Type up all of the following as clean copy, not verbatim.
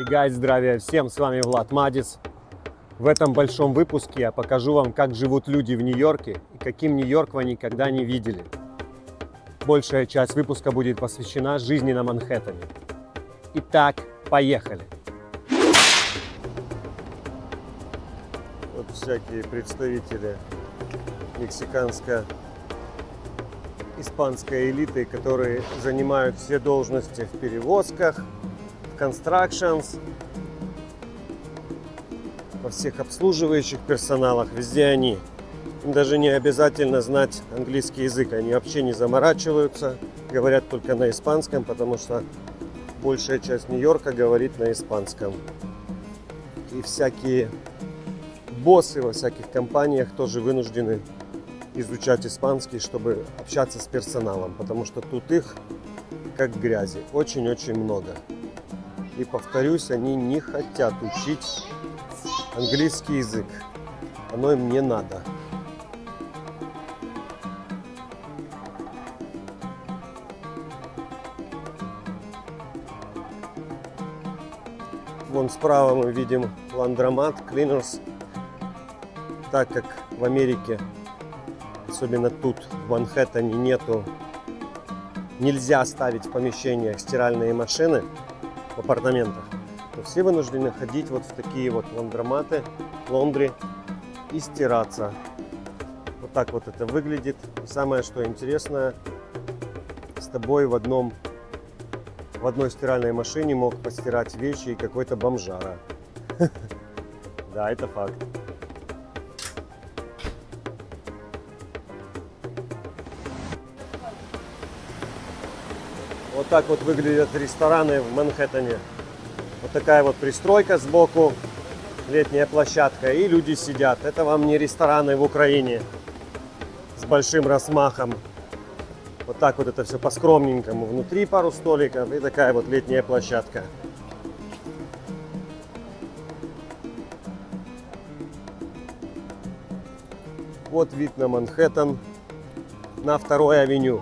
Гайд, здравия всем, с вами Влад Мадис. В этом большом выпуске я покажу вам, как живут люди в Нью-Йорке и каким Нью-Йорк вы никогда не видели. Большая часть выпуска будет посвящена жизни на Манхэттене. Итак, поехали! Вот всякие представители мексиканско-испанской элиты, которые занимают все должности в перевозках, в constructions, во всех обслуживающих персоналах, везде они. Им даже не обязательно знать английский язык, они вообще не заморачиваются, говорят только на испанском, потому что большая часть Нью-Йорка говорит на испанском. И всякие боссы во всяких компаниях тоже вынуждены изучать испанский, чтобы общаться с персоналом, потому что тут их как грязи, очень-очень много. И повторюсь, они не хотят учить английский язык, оно им не надо. Вон справа мы видим ландромат, Cleaners. Так как в Америке, особенно тут, в Манхэттене, нельзя ставить в помещениях стиральные машины в апартаментах, то все вынуждены ходить вот в такие вот ландроматы, лондри и стираться. Вот так вот это выглядит. И самое, что интересное, с тобой в одной стиральной машине мог постирать вещи и какой-то бомжара. Да, это факт. Вот так вот выглядят рестораны в Манхэттене. Вот такая вот пристройка сбоку, летняя площадка, и люди сидят. Это вам не рестораны в Украине с большим размахом. Вот так вот это все по-скромненькому. Внутри пару столиков и такая вот летняя площадка. Вот вид на Манхэттен, на 2-й авеню.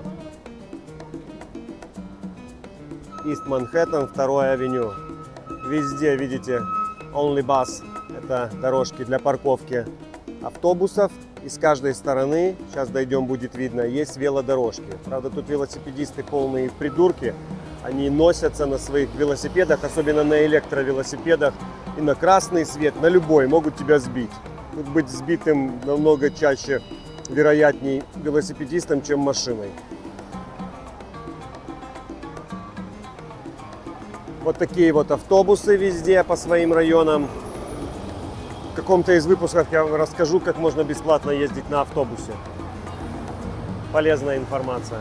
Ист Манхэттен, 2-й авеню. Везде, видите, only bus. Это дорожки для парковки автобусов. И с каждой стороны, сейчас дойдем, будет видно, есть велодорожки. Правда, тут велосипедисты полные придурки. Они носятся на своих велосипедах, особенно на электровелосипедах. И на красный свет, на любой, могут тебя сбить. Тут быть сбитым намного чаще, вероятней, велосипедистом, чем машиной. Вот такие вот автобусы везде по своим районам. В каком-то из выпусков я вам расскажу, как можно бесплатно ездить на автобусе. Полезная информация.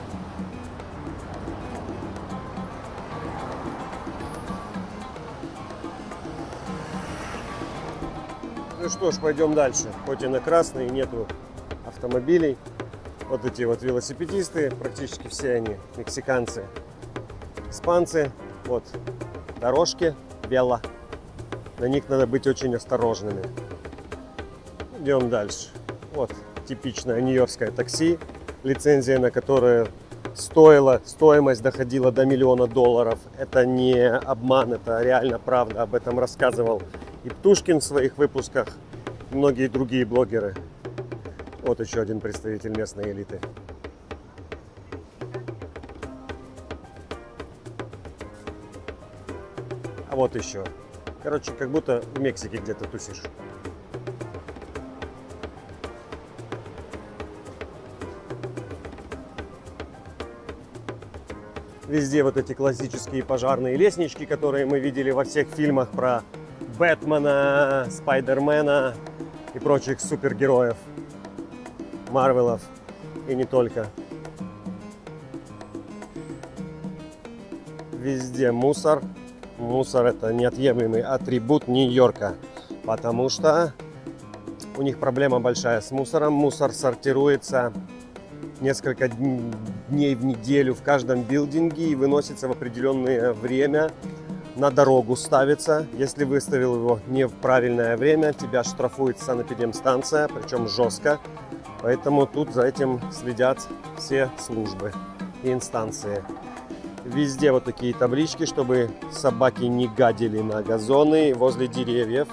Ну что ж, пойдем дальше. Хоть и на красный, нету автомобилей. Вот эти вот велосипедисты, практически все они мексиканцы, испанцы. Вот дорожки вело. На них надо быть очень осторожными. Идем дальше. Вот типичное нью-йоркское такси, лицензия на которое стоимость доходила до $1 миллиона. Это не обман, это реально правда. Об этом рассказывал и Птушкин в своих выпусках, и многие другие блогеры. Вот еще один представитель местной элиты. А вот еще. Короче, как будто в Мексике где-то тусишь. Везде вот эти классические пожарные лестнички, которые мы видели во всех фильмах про Бэтмена, Спайдермена и прочих супергероев, Марвелов и не только. Везде мусор. Мусор — это неотъемлемый атрибут Нью-Йорка, потому что у них проблема большая с мусором. Мусор сортируется несколько дней в неделю в каждом билдинге и выносится в определенное время, на дорогу ставится. Если выставил его не в правильное время, тебя штрафует санэпидемстанция, причем жестко. Поэтому тут за этим следят все службы и инстанции. Везде вот такие таблички, чтобы собаки не гадили на газоны возле деревьев.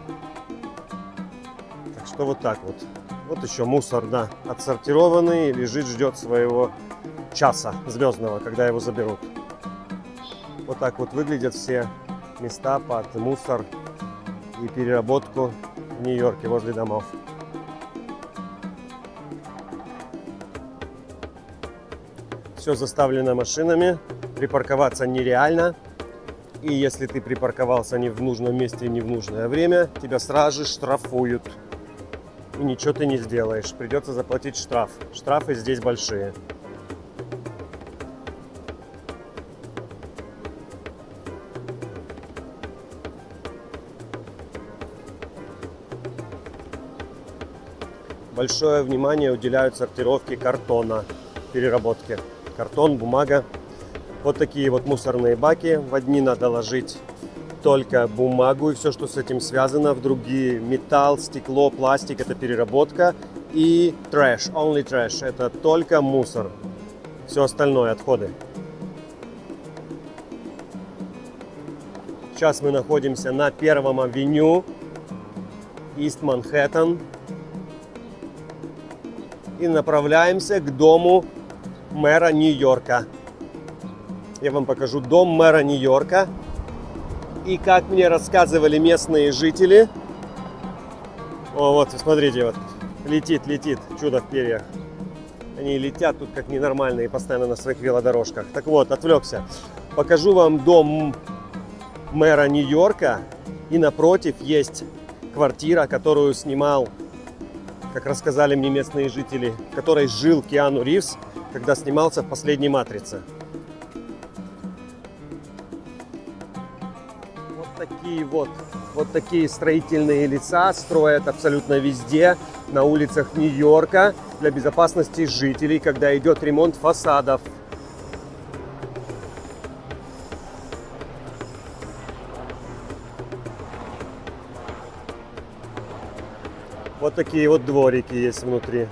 Так что вот так вот. Вот еще мусор, да, отсортированный, лежит, ждет своего часа звездного, когда его заберут. Вот так вот выглядят все места под мусор и переработку в Нью-Йорке возле домов. Все заставлено машинами, припарковаться нереально. И если ты припарковался не в нужном месте и не в нужное время, тебя сразу же штрафуют. И ничего ты не сделаешь, придется заплатить штраф. Штрафы здесь большие. Большое внимание уделяют сортировке картона, переработке. Картон, бумага. Вот такие вот мусорные баки. В одни надо ложить только бумагу и все, что с этим связано. В другие металл, стекло, пластик. Это переработка. И трэш, only trash. Это только мусор. Все остальное отходы. Сейчас мы находимся на 1-м авеню, East Manhattan. И направляемся к дому мэра Нью-Йорка. Я вам покажу дом мэра Нью-Йорка. И как мне рассказывали местные жители, вот, смотрите, вот, летит чудо в перьях. Они летят тут как ненормальные, постоянно на своих велодорожках. Так вот, отвлекся. Покажу вам дом мэра Нью-Йорка. И напротив есть квартира, которую снимал, как рассказали мне местные жители, в которой жил Киану Ривз, когда снимался в «Последней матрице». Вот такие строительные леса строят абсолютно везде на улицах Нью-Йорка для безопасности жителей, когда идет ремонт фасадов. Вот такие вот дворики есть внутри.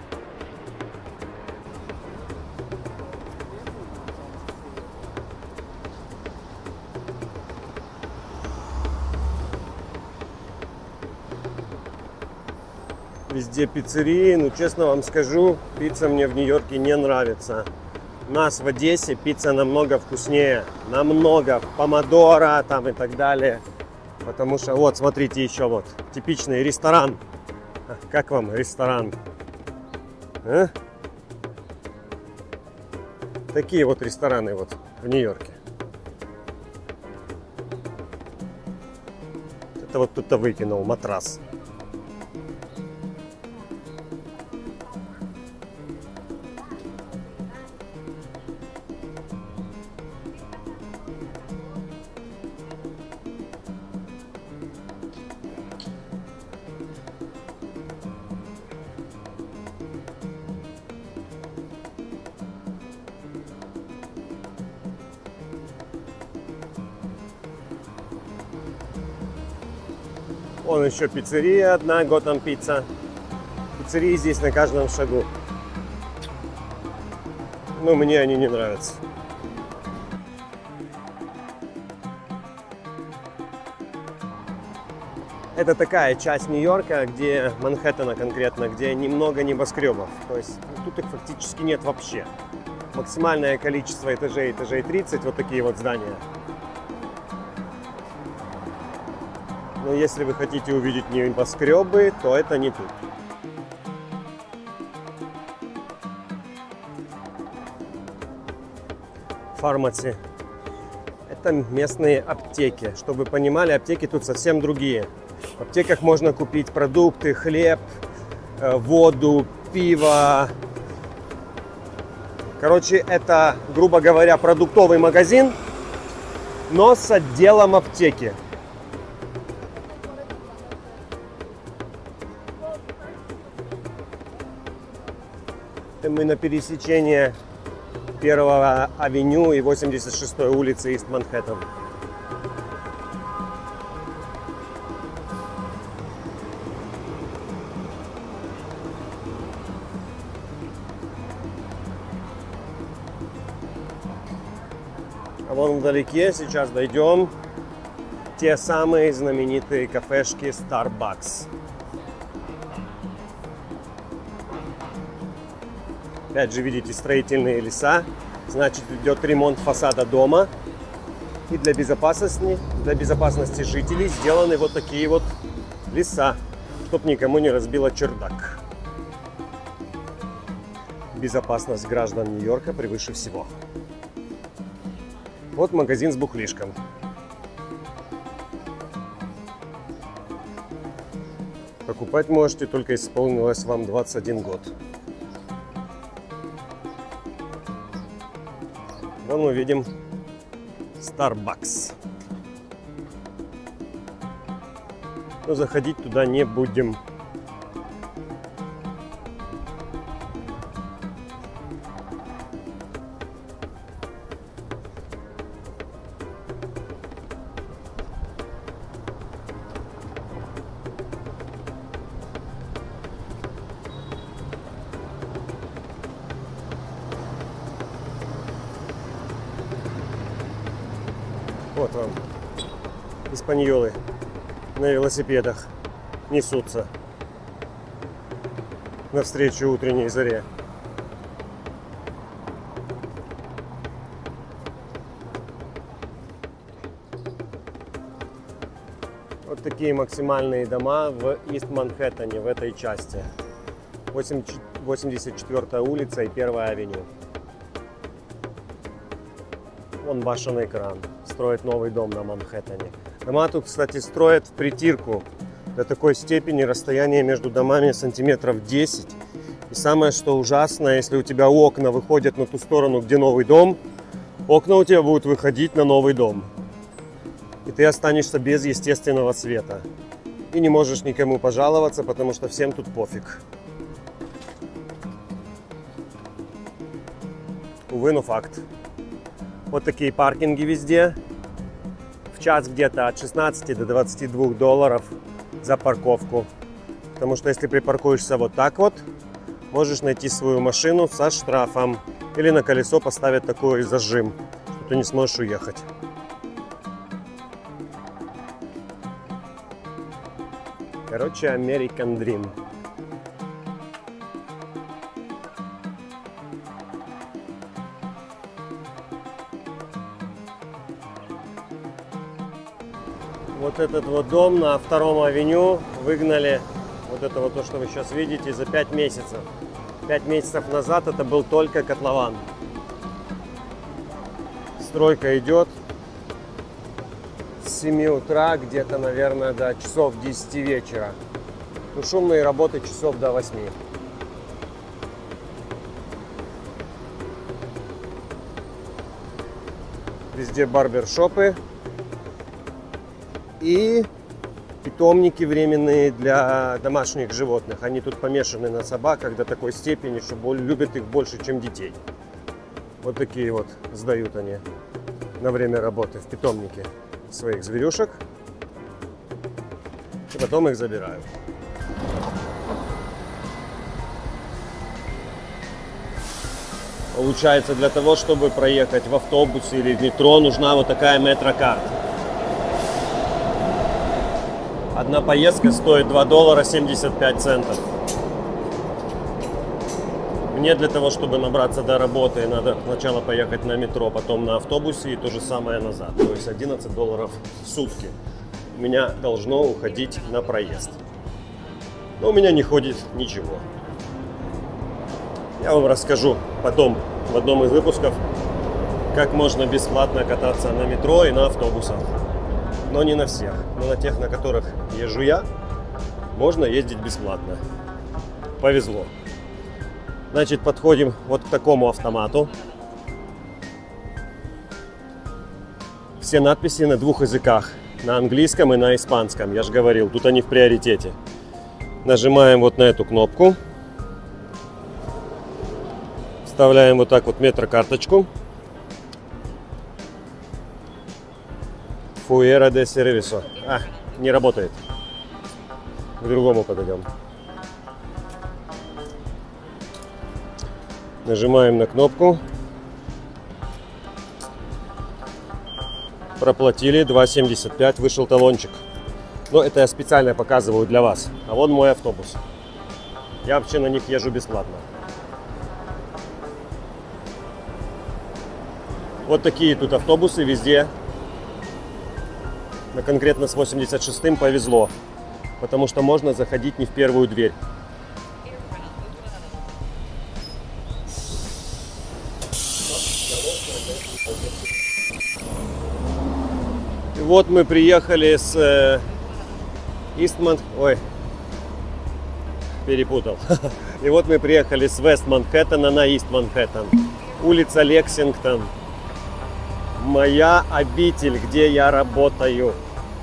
Везде пиццерии, но честно вам скажу, пицца мне в Нью-Йорке не нравится. У нас в Одессе пицца намного вкуснее, намного, помодоро там и так далее. Потому что вот, смотрите, еще вот, типичный ресторан. Как вам ресторан? А? Такие вот рестораны вот в Нью-Йорке. Это вот кто-то выкинул матрас. Вон еще пиццерия одна, Gotham Pizza. Пиццерии здесь на каждом шагу. Но мне они не нравятся. Это такая часть Нью-Йорка, где Манхэттена конкретно, где немного небоскребов. То есть тут их фактически нет вообще. Максимальное количество этажей 30, вот такие вот здания. Но если вы хотите увидеть небоскребы, то это не тут. Фармаси. Это местные аптеки. Чтобы вы понимали, аптеки тут совсем другие. В аптеках можно купить продукты, хлеб, воду, пиво. Короче, это, грубо говоря, продуктовый магазин, но с отделом аптеки. Мы на пересечении 1-го авеню и 86-й улицы Ист Манхэттен. А вон вдалеке сейчас дойдем те самые знаменитые кафешки Starbucks. Опять же, видите, строительные леса. Значит, идет ремонт фасада дома. И для безопасности жителей сделаны вот такие вот леса, чтобы никому не разбило чердак. Безопасность граждан Нью-Йорка превыше всего. Вот магазин с бухлишком. Покупать можете, только исполнилось вам 21 год. Вон мы видим Starbucks. Но заходить туда не будем. Вот вам испаньолы на велосипедах несутся навстречу утренней заре. Вот такие максимальные дома в Ист-Манхэттене, в этой части. 84-я улица и 1-я авеню. Вон башенный кран. Строят новый дом на Манхэттене. Дома тут, кстати, строят в притирку. До такой степени расстояние между домами сантиметров 10. И самое, что ужасно, если у тебя окна выходят на ту сторону, где новый дом, окна у тебя будут выходить на новый дом. И ты останешься без естественного света. И не можешь никому пожаловаться, потому что всем тут пофиг. Увы, но факт. Вот такие паркинги везде. В час где-то от 16 до 22 долларов за парковку. Потому что если припаркуешься вот так вот, можешь найти свою машину со штрафом. Или на колесо поставят такой зажим, что ты не сможешь уехать. Короче, American Dream. Вот этот вот дом на 2-м авеню выгнали, вот это вот то, что вы сейчас видите, за 5 месяцев. 5 месяцев назад это был только котлован. Стройка идет с 7 утра где-то, наверное, до часов 10 вечера. Ну, шумные работы часов до 8. Везде барбершопы. И питомники временные для домашних животных. Они тут помешаны на собаках до такой степени, что любят их больше, чем детей. Вот такие вот сдают они на время работы в питомнике своих зверюшек. И потом их забирают. Получается, для того, чтобы проехать в автобусе или в метро, нужна вот такая метрокарта. Одна поездка стоит $2.75. Мне для того, чтобы набраться до работы, надо сначала поехать на метро, потом на автобусе и то же самое назад. То есть $11 в сутки у меня должно уходить на проезд. Но у меня не ходит ничего. Я вам расскажу потом в одном из выпусков, как можно бесплатно кататься на метро и на автобусах. Но не на всех. Но на тех, на которых езжу я, можно ездить бесплатно. Повезло. Значит, подходим вот к такому автомату. Все надписи на 2 языках. На английском и на испанском. Я же говорил, тут они в приоритете. Нажимаем вот на эту кнопку. Вставляем вот так вот метрокарточку. Fuera de servicio. Не работает. К другому подойдем. Нажимаем на кнопку. Проплатили 2,75, вышел талончик. Но это я специально показываю для вас. А вон мой автобус. Я вообще на них езжу бесплатно. Вот такие тут автобусы везде. Но конкретно с 86-м повезло. Потому что можно заходить не в первую дверь. И вот мы приехали с Ой, перепутал. И вот мы приехали с Вест Манхэттена на Ист Манхэттен. Улица Лексингтон. Моя обитель, где я работаю.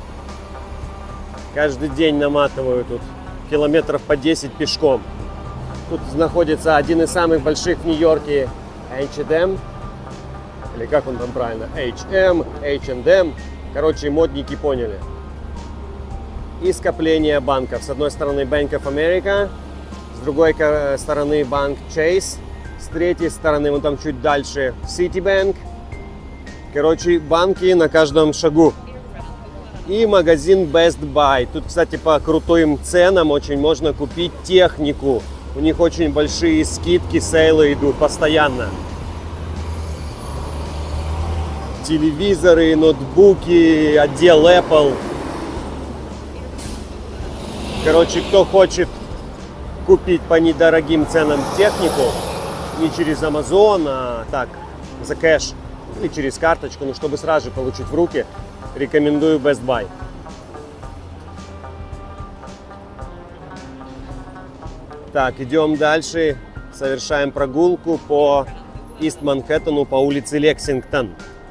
Каждый день наматываю тут километров по 10 пешком. Тут находится один из самых больших в Нью-Йорке H&M. Или как он там правильно? H&M. Короче, модники поняли. И скопление банков. С одной стороны Bank of America, с другой стороны Bank Chase, с третьей стороны, вон там чуть дальше, Citibank. Короче, банки на каждом шагу. И магазин Best Buy. Тут, кстати, по крутым ценам очень можно купить технику. У них очень большие скидки, сейлы идут постоянно. Телевизоры, ноутбуки, отдел Apple. Короче, кто хочет купить по недорогим ценам технику, не через Amazon, а так, за кэш или через карточку, но чтобы сразу же получить в руки, рекомендую Best Buy. Так, идем дальше, совершаем прогулку по Ист Манхэттену, по улице Лексингтон.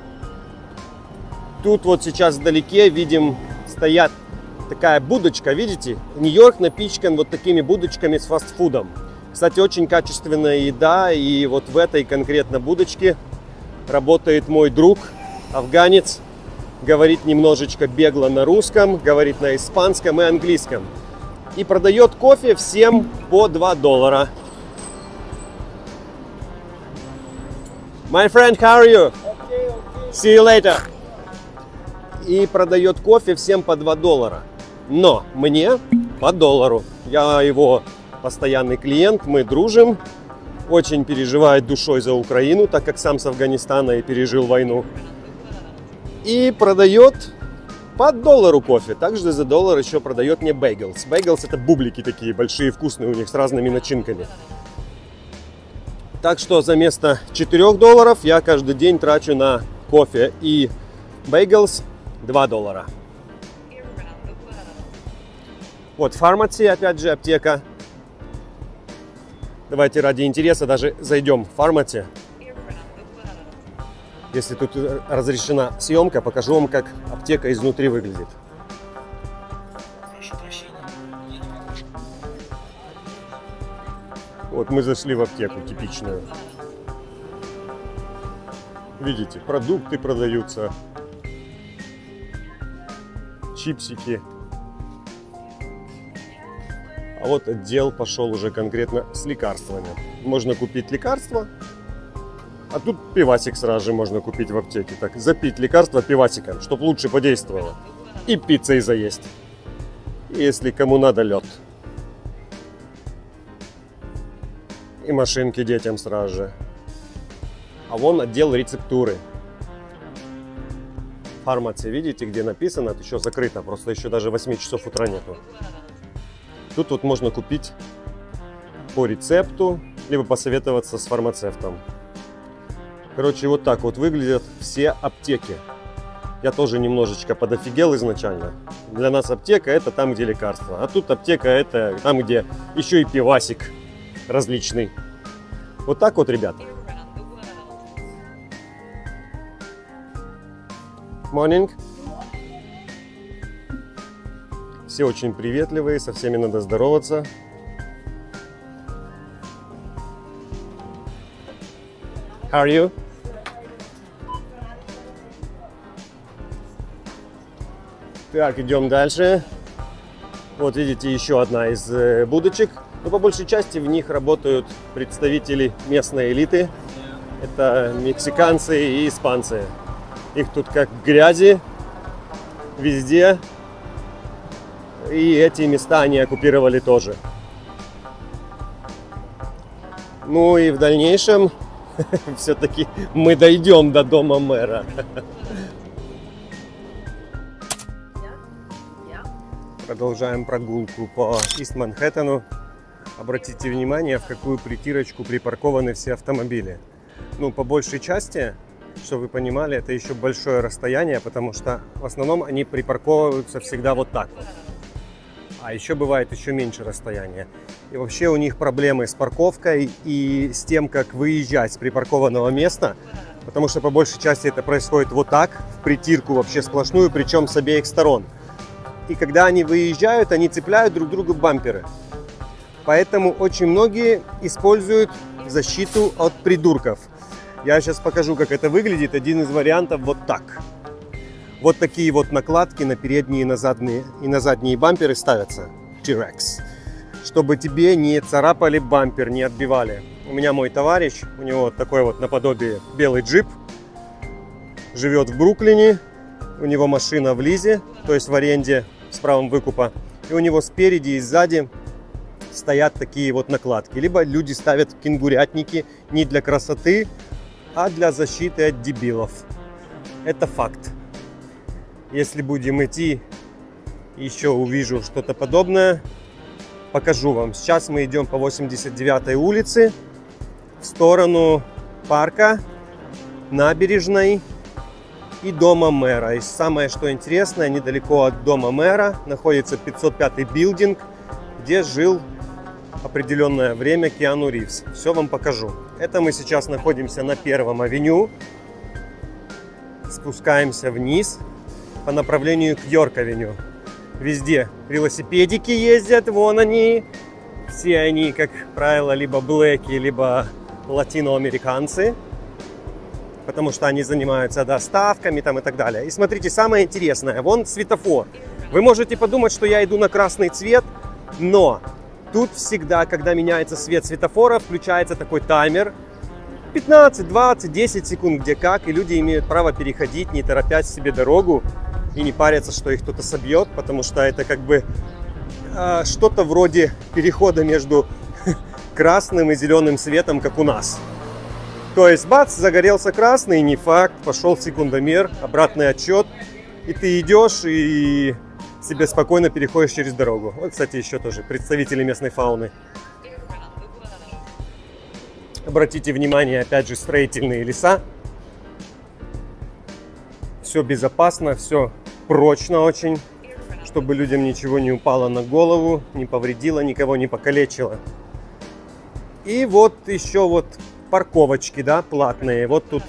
Тут вот сейчас вдалеке видим, стоят такая будочка, видите? Нью-Йорк напичкан вот такими будочками с фастфудом. Кстати, очень качественная еда, и вот в этой конкретно будочке работает мой друг, афганец. Говорит немножечко бегло на русском, говорит на испанском и английском. И продает кофе всем по $2. My friend, how are you? Okay. See you later. И продает кофе всем по $2. Но мне по $1. Я его постоянный клиент, мы дружим. Очень переживает душой за Украину, так как сам с Афганистана и пережил войну. И продает по $1 кофе. Также за $1 еще продает мне бейглс. Бейглс — это бублики такие большие, вкусные, у них с разными начинками. Так что за место $4 я каждый день трачу на кофе и бейглс $2. Вот фармация, опять же, аптека. Давайте ради интереса даже зайдем в фармацию. Если тут разрешена съемка, покажу вам, как аптека изнутри выглядит. Вот мы зашли в аптеку типичную. Видите, продукты продаются, чипсики. А вот отдел пошел уже конкретно с лекарствами. Можно купить лекарства, а тут пивасик сразу же можно купить в аптеке. Так, запить лекарство пивасиком, чтобы лучше подействовало. И пиццей заесть. Если кому надо, лед. И машинки детям сразу же. А вон отдел рецептуры. Фармация, видите, где написано, это еще закрыто. Просто еще даже 8 часов утра нету. Тут вот можно купить по рецепту, либо посоветоваться с фармацевтом. Короче, вот так вот выглядят все аптеки. Я тоже немножечко подофигел изначально. Для нас аптека — это там, где лекарства. А тут аптека — это там, где еще и пивасик различный. Вот так вот, ребята. Morning. Все очень приветливые, со всеми надо здороваться. How are you? Так, идем дальше. Вот видите, еще одна из будочек. Но по большей части в них работают представители местной элиты. Это мексиканцы и испанцы. Их тут как грязи везде. И эти места они оккупировали тоже. Ну и в дальнейшем все-таки мы дойдем до дома мэра. Продолжаем прогулку по Ист-Манхэттену. Обратите внимание, в какую притирочку припаркованы все автомобили. Ну, по большей части, чтобы вы понимали, это еще большое расстояние, потому что в основном они припарковываются всегда вот так вот. А еще бывает еще меньше расстояния. И вообще у них проблемы с парковкой и с тем, как выезжать с припаркованного места, потому что по большей части это происходит вот так, в притирку вообще сплошную, причем с обеих сторон. И когда они выезжают, они цепляют друг другу бамперы. Поэтому очень многие используют защиту от придурков. Я сейчас покажу, как это выглядит. Один из вариантов вот так. Вот такие вот накладки на передние и на задние бамперы ставятся. T-Rex. Чтобы тебе не царапали бампер, не отбивали. У меня мой товарищ, у него вот такой вот наподобие белый джип. Живет в Бруклине. У него машина в лизе, то есть в аренде с правом выкупа. И у него спереди и сзади стоят такие вот накладки. Либо люди ставят кенгурятники не для красоты, а для защиты от дебилов. Это факт. Если будем идти, еще увижу что-то подобное, покажу вам. Сейчас мы идем по 89-й улице в сторону парка, набережной и дома мэра. И самое, что интересное, недалеко от дома мэра находится 505-й билдинг, где жил определенное время Киану Ривз. Все вам покажу. Это мы сейчас находимся на 1-м авеню. Спускаемся вниз по направлению к Йорк-авеню. Везде велосипедики ездят, вон они. Все они, как правило, либо блэки, либо латиноамериканцы. Потому что они занимаются доставками там и так далее. И смотрите, самое интересное, вон светофор. Вы можете подумать, что я иду на красный цвет, но тут всегда, когда меняется свет светофора, включается такой таймер. 15, 20, 10 секунд, где как. И люди имеют право переходить, не торопясь себе дорогу. И не парятся, что их кто-то собьет, потому что это как бы что-то вроде перехода между красным и зеленым светом, как у нас. То есть, бац, загорелся красный, не факт, пошел секундомер, обратный отсчет, и ты идешь и себе спокойно переходишь через дорогу. Вот, кстати, еще тоже представители местной фауны. Обратите внимание, опять же, строительные леса. Все безопасно, все прочно очень, чтобы людям ничего не упало на голову, не повредило, никого не покалечило. И вот еще вот парковочки, да, платные. Вот тут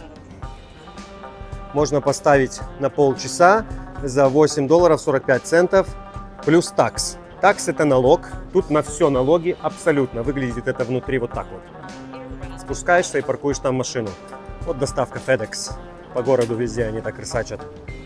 можно поставить на полчаса за $8.45 плюс такс. Такс — это налог. Тут на все налоги абсолютно. Выглядит это внутри вот так вот. Спускаешься и паркуешь там машину. Вот доставка FedEx. По городу везде они так рысачат.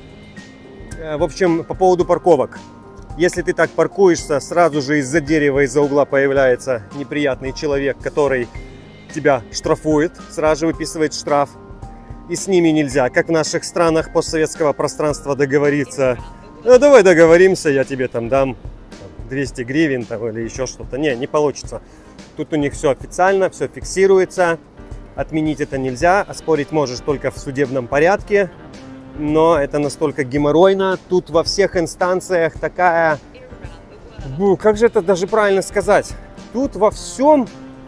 В общем, по поводу парковок. Если ты так паркуешься, сразу же из-за дерева, из-за угла появляется неприятный человек, который тебя штрафует, сразу же выписывает штраф. И с ними нельзя, как в наших странах постсоветского пространства, договориться. Ну, давай договоримся, я тебе там дам 200 гривен там, или еще что-то. Не получится. Тут у них все официально, все фиксируется. Отменить это нельзя, оспорить можешь только в судебном порядке. Но это настолько геморройно. Тут во всех инстанциях такая... Как же это даже правильно сказать? Тут во всем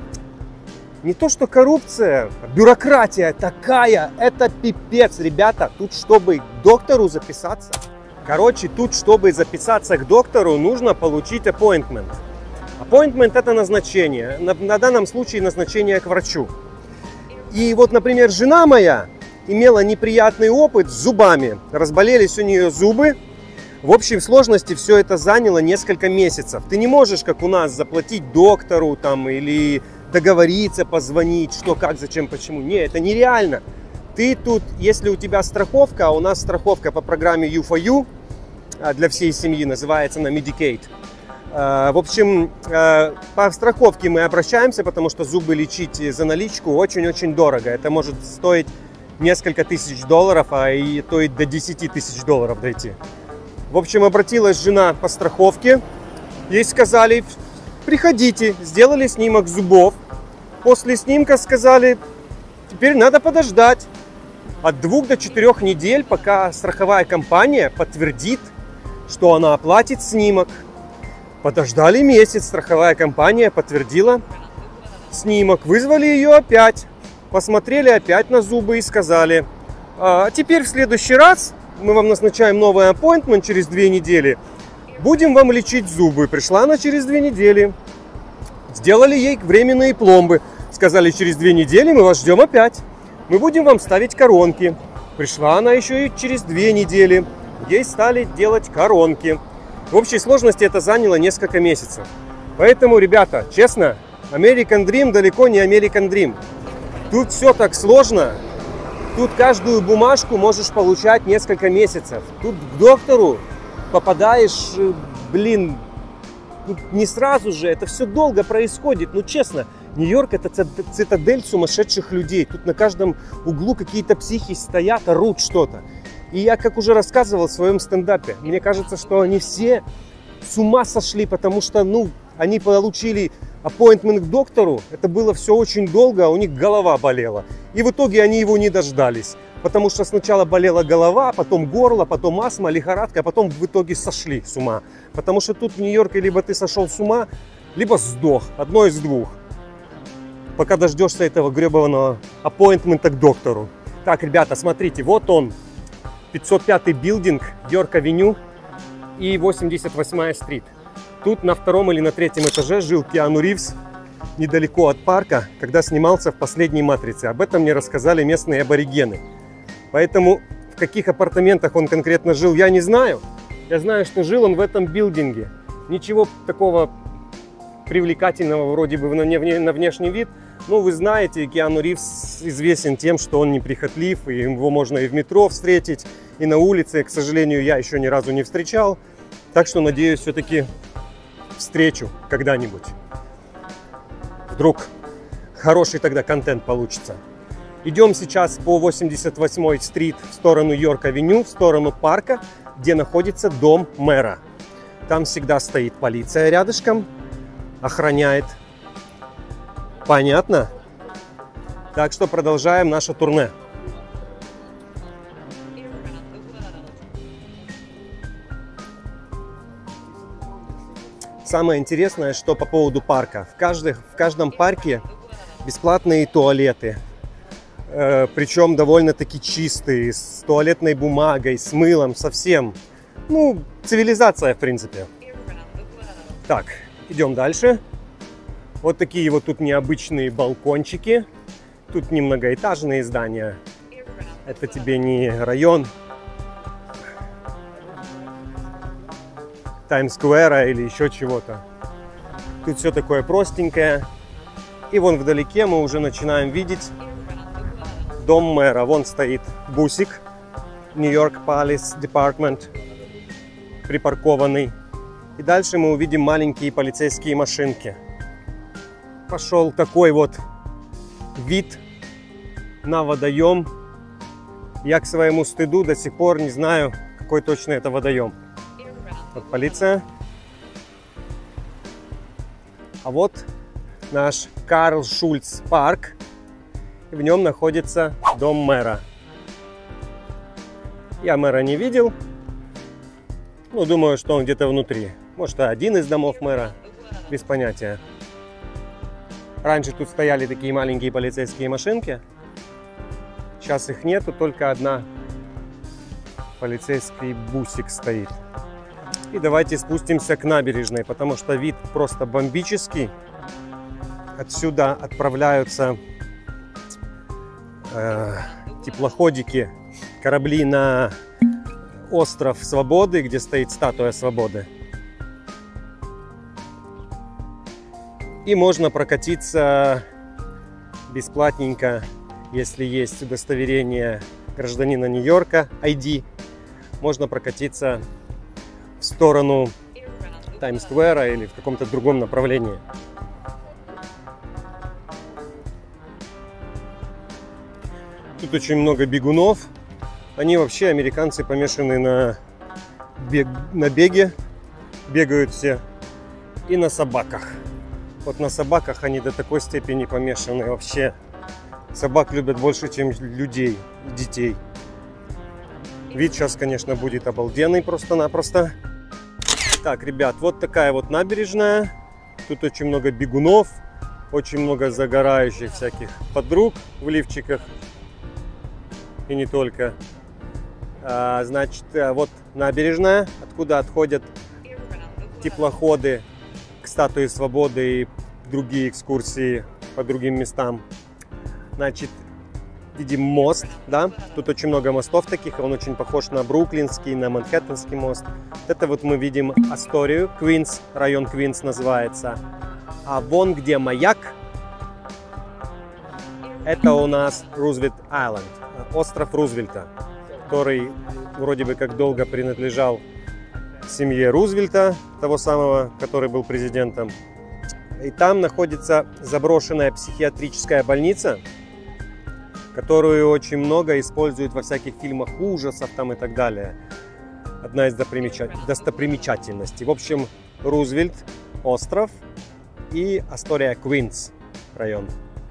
не то что коррупция, бюрократия такая. Это пипец, ребята. Тут, чтобы к доктору записаться... Короче, тут, чтобы записаться к доктору, нужно получить appointment. Appointment – это назначение. На данном случае назначение к врачу. И вот, например, жена моя имела неприятный опыт с зубами. Разболелись у нее зубы. В общей сложности все это заняло несколько месяцев. Ты не можешь, как у нас, заплатить доктору там, или договориться, позвонить, что, как, зачем, почему. Не, это нереально. Ты тут, если у тебя страховка, а у нас страховка по программе U4U для всей семьи, называется она Medicaid. В общем, по страховке мы обращаемся, потому что зубы лечить за наличку очень-очень дорого. Это может стоить несколько тысяч долларов, а и то и до 10 тысяч долларов дойти. В общем, обратилась жена по страховке. Ей сказали, приходите, сделали снимок зубов. После снимка сказали, теперь надо подождать от 2 до 4 недель, пока страховая компания подтвердит, что она оплатит снимок. Подождали месяц, страховая компания подтвердила снимок. Вызвали ее опять, посмотрели опять на зубы и сказали, теперь в следующий раз мы вам назначаем новый appointment через 2 недели. Будем вам лечить зубы. Пришла она через 2 недели. Сделали ей временные пломбы. Сказали, через 2 недели мы вас ждем опять. Мы будем вам ставить коронки. Пришла она еще и через 2 недели. Ей стали делать коронки. В общей сложности это заняло несколько месяцев. Поэтому, ребята, честно, American Dream далеко не American Dream. Тут все так сложно. Тут каждую бумажку можешь получать несколько месяцев. Тут к доктору попадаешь, блин, не сразу же. Это все долго происходит. Ну, честно, Нью-Йорк — это цитадель сумасшедших людей. Тут на каждом углу какие-то психи стоят, орут что-то. И я, как уже рассказывал в своем стендапе, мне кажется, что они все с ума сошли, потому что, ну, они получили appointment к доктору. Это было все очень долго, а у них голова болела. И в итоге они его не дождались. Потому что сначала болела голова, потом горло, потом астма, лихорадка, а потом в итоге сошли с ума. Потому что тут в Нью-Йорке либо ты сошел с ума, либо сдох. Одно из двух. Пока дождешься этого гребаного аппоинтмента к доктору. Так, ребята, смотрите, вот он. 505-й билдинг, Йорк-авеню и 88-я стрит. Тут на 2-м или на 3-м этаже жил Киану Ривз, недалеко от парка, когда снимался в «Последней матрице». Об этом мне рассказали местные аборигены. Поэтому в каких апартаментах он конкретно жил, я не знаю. Я знаю, что жил он в этом билдинге. Ничего такого привлекательного вроде бы на внешний вид. Ну, вы знаете, Киану Ривз известен тем, что он неприхотлив, и его можно и в метро встретить, и на улице. К сожалению, я еще ни разу не встречал. Так что, надеюсь, все-таки встречу когда-нибудь. Вдруг хороший тогда контент получится. Идем сейчас по 88-й стрит в сторону Йорк-авеню, в сторону парка, где находится дом мэра. Там всегда стоит полиция рядышком, охраняет. Понятно? Так что продолжаем наше турне. Самое интересное, что по поводу парка. В каждом парке бесплатные туалеты. Причем довольно-таки чистые, с туалетной бумагой, с мылом, совсем. Ну, цивилизация, в принципе. Так, идем дальше. Вот такие вот тут необычные балкончики. Тут не многоэтажные здания. Это тебе не район Таймс-сквера или еще чего-то. Тут все такое простенькое. И вон вдалеке мы уже начинаем видеть дом мэра. Вон стоит бусик Нью-Йорк Police Department, припаркованный. И дальше мы увидим маленькие полицейские машинки. Пошел такой вот вид на водоем. Я к своему стыду до сих пор не знаю, какой точно это водоем. Вот полиция. А вот наш Карл Шульц парк. В нем находится дом мэра. Я мэра не видел. Ну, думаю, что он где-то внутри. Может, один из домов мэра. Без понятия. Раньше тут стояли такие маленькие полицейские машинки. Сейчас их нету, только одна полицейский бусик стоит. И давайте спустимся к набережной, потому что вид просто бомбический. Отсюда отправляются теплоходики, корабли на остров Свободы, где стоит статуя Свободы. И можно прокатиться бесплатненько, если есть удостоверение гражданина Нью-Йорка, ID. Можно прокатиться в сторону Таймс-сквера или в каком-то другом направлении. Тут очень много бегунов. Они вообще, американцы, помешаны на беге. Бегают все. И на собаках. Вот на собаках они до такой степени помешаны вообще. Собак любят больше, чем людей и детей. Вид сейчас, конечно, будет обалденный просто-напросто. Так, ребят, вот такая вот набережная. Тут очень много бегунов. Очень много загорающих всяких подруг в лифчиках. И не только. Значит, вот набережная, откуда отходят теплоходы к Статуе Свободы и другие экскурсии по другим местам. Значит, видим мост, да? Тут очень много мостов таких, он очень похож на Бруклинский, на Манхэттенский мост. Это вот мы видим Асторию, Квинс, район Квинс называется. А вон где маяк, это у нас Рузвельт-Айленд, остров Рузвельта, который вроде бы как долго принадлежал семье Рузвельта, того самого, который был президентом. И там находится заброшенная психиатрическая больница, которую очень много используют во всяких фильмах ужасов там и так далее. Одна из достопримечательностей. В общем, Рузвельт, остров и Астория, Квинс район.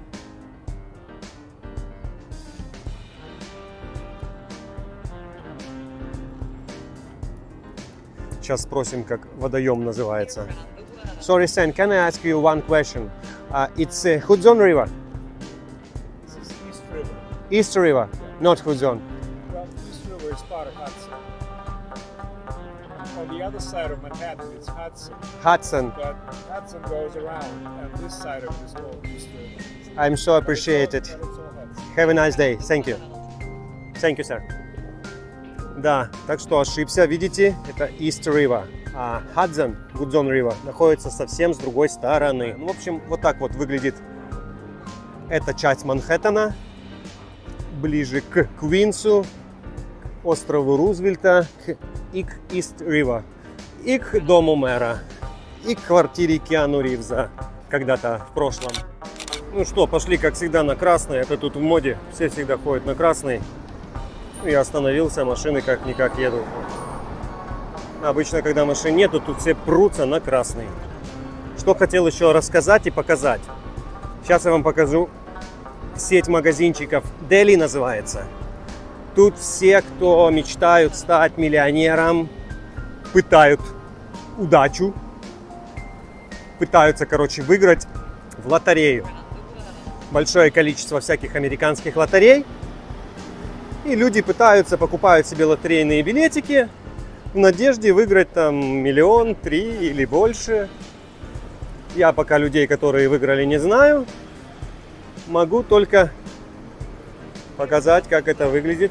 Сейчас спросим, как водоем называется. Sorry, Sam, can I ask you one question? It's Hudson River? East River. East River, not Hudson. Well, East River is part of Hudson. On the other side of Manhattan, it's Hudson. Hudson. But Hudson goes around, and this side of it is called East River. I'm so appreciated. But it's all Hudson. Have a nice day. Thank you. Thank you, sir. Да, так что ошибся, видите, это East River. А Hudson River находится совсем с другой стороны. Ну, в общем, вот так вот выглядит эта часть Манхэттена. Ближе к Квинсу, к острову Рузвельта, и к East River, и к дому мэра, и к квартире Киану Ривза когда-то в прошлом. Ну что, пошли, как всегда, на красный. Это тут в моде, все всегда ходят на красный. Я остановился, машины как-никак едут. Обычно, когда машин нету, тут все прутся на красный. Что хотел еще рассказать и показать. Сейчас я вам покажу сеть магазинчиков. Дели называется. Тут все, кто мечтают стать миллионером, пытают удачу. Пытаются, короче, выиграть в лотерею. Большое количество всяких американских лотерей. И люди пытаются, покупают себе лотерейные билетики в надежде выиграть там 1 миллион, 3 или больше. Я пока людей, которые выиграли, не знаю. Могу только показать, как это выглядит.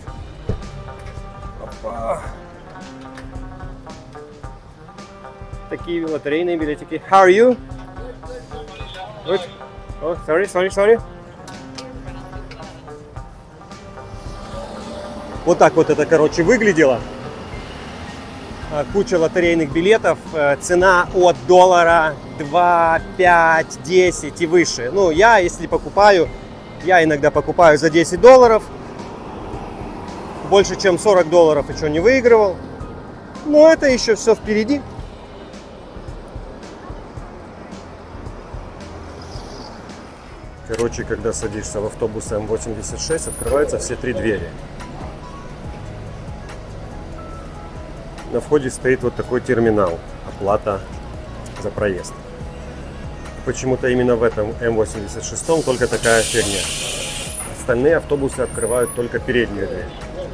Опа. Такие лотерейные билетики. How are you? Good. Oh, sorry. Вот так вот это, короче, выглядело. Куча лотерейных билетов. Цена от $1, 2, 5, 10 и выше. Ну, я, если покупаю, я иногда покупаю за $10. Больше, чем $40 еще не выигрывал. Но это еще все впереди. Короче, когда садишься в автобус М86, открываются все 3 двери. На входе стоит вот такой терминал. Оплата за проезд. Почему-то именно в этом М86 только такая фигня. Остальные автобусы открывают только переднюю дверь.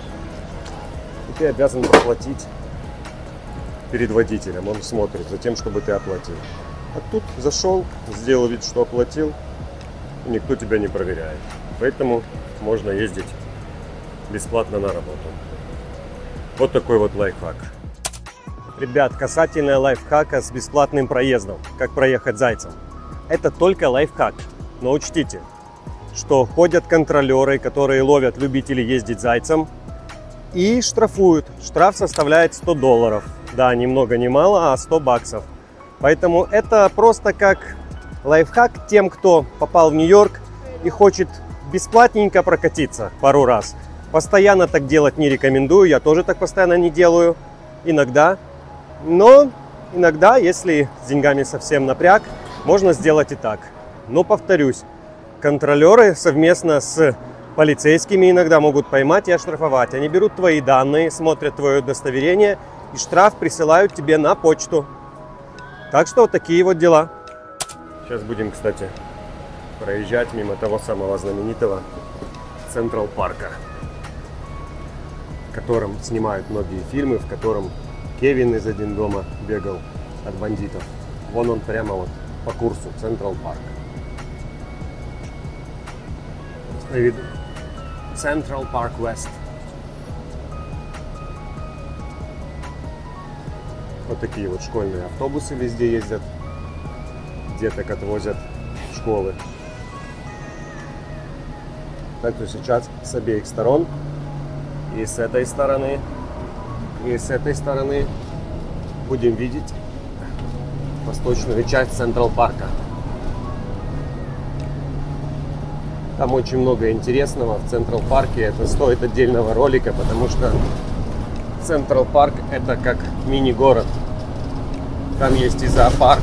И ты обязан оплатить перед водителем. Он смотрит за тем, чтобы ты оплатил. А тут зашел, сделал вид, что оплатил. И никто тебя не проверяет. Поэтому можно ездить бесплатно на работу. Вот такой вот лайфхак. Ребят, касательно лайфхака с бесплатным проездом, как проехать зайцем. Это только лайфхак. Но учтите, что ходят контролеры, которые ловят любителей ездить зайцем и штрафуют. Штраф составляет $100. Да, ни много ни мало, а $100. Поэтому это просто как лайфхак тем, кто попал в Нью-Йорк и хочет бесплатненько прокатиться пару раз. Постоянно так делать не рекомендую, я тоже так постоянно не делаю, иногда. Но иногда, если с деньгами совсем напряг, можно сделать и так. Но повторюсь, контролеры совместно с полицейскими иногда могут поймать и оштрафовать. Они берут твои данные, смотрят твое удостоверение и штраф присылают тебе на почту. Так что вот такие вот дела. Сейчас будем, кстати, проезжать мимо того самого знаменитого Централ Парка, в котором снимают многие фильмы, в котором Кевин из «Один дома» бегал от бандитов. Вон он прямо вот по курсу Централ Парк. На виду Централ Парк Вест. Вот такие вот школьные автобусы везде ездят. Деток отвозят в школы. Так что сейчас с обеих сторон, и с этой стороны, и с этой стороны, будем видеть восточную часть Централ Парка. Там очень много интересного в Централ Парке. Это стоит отдельного ролика, потому что Централ Парк это как мини-город. Там есть и зоопарк,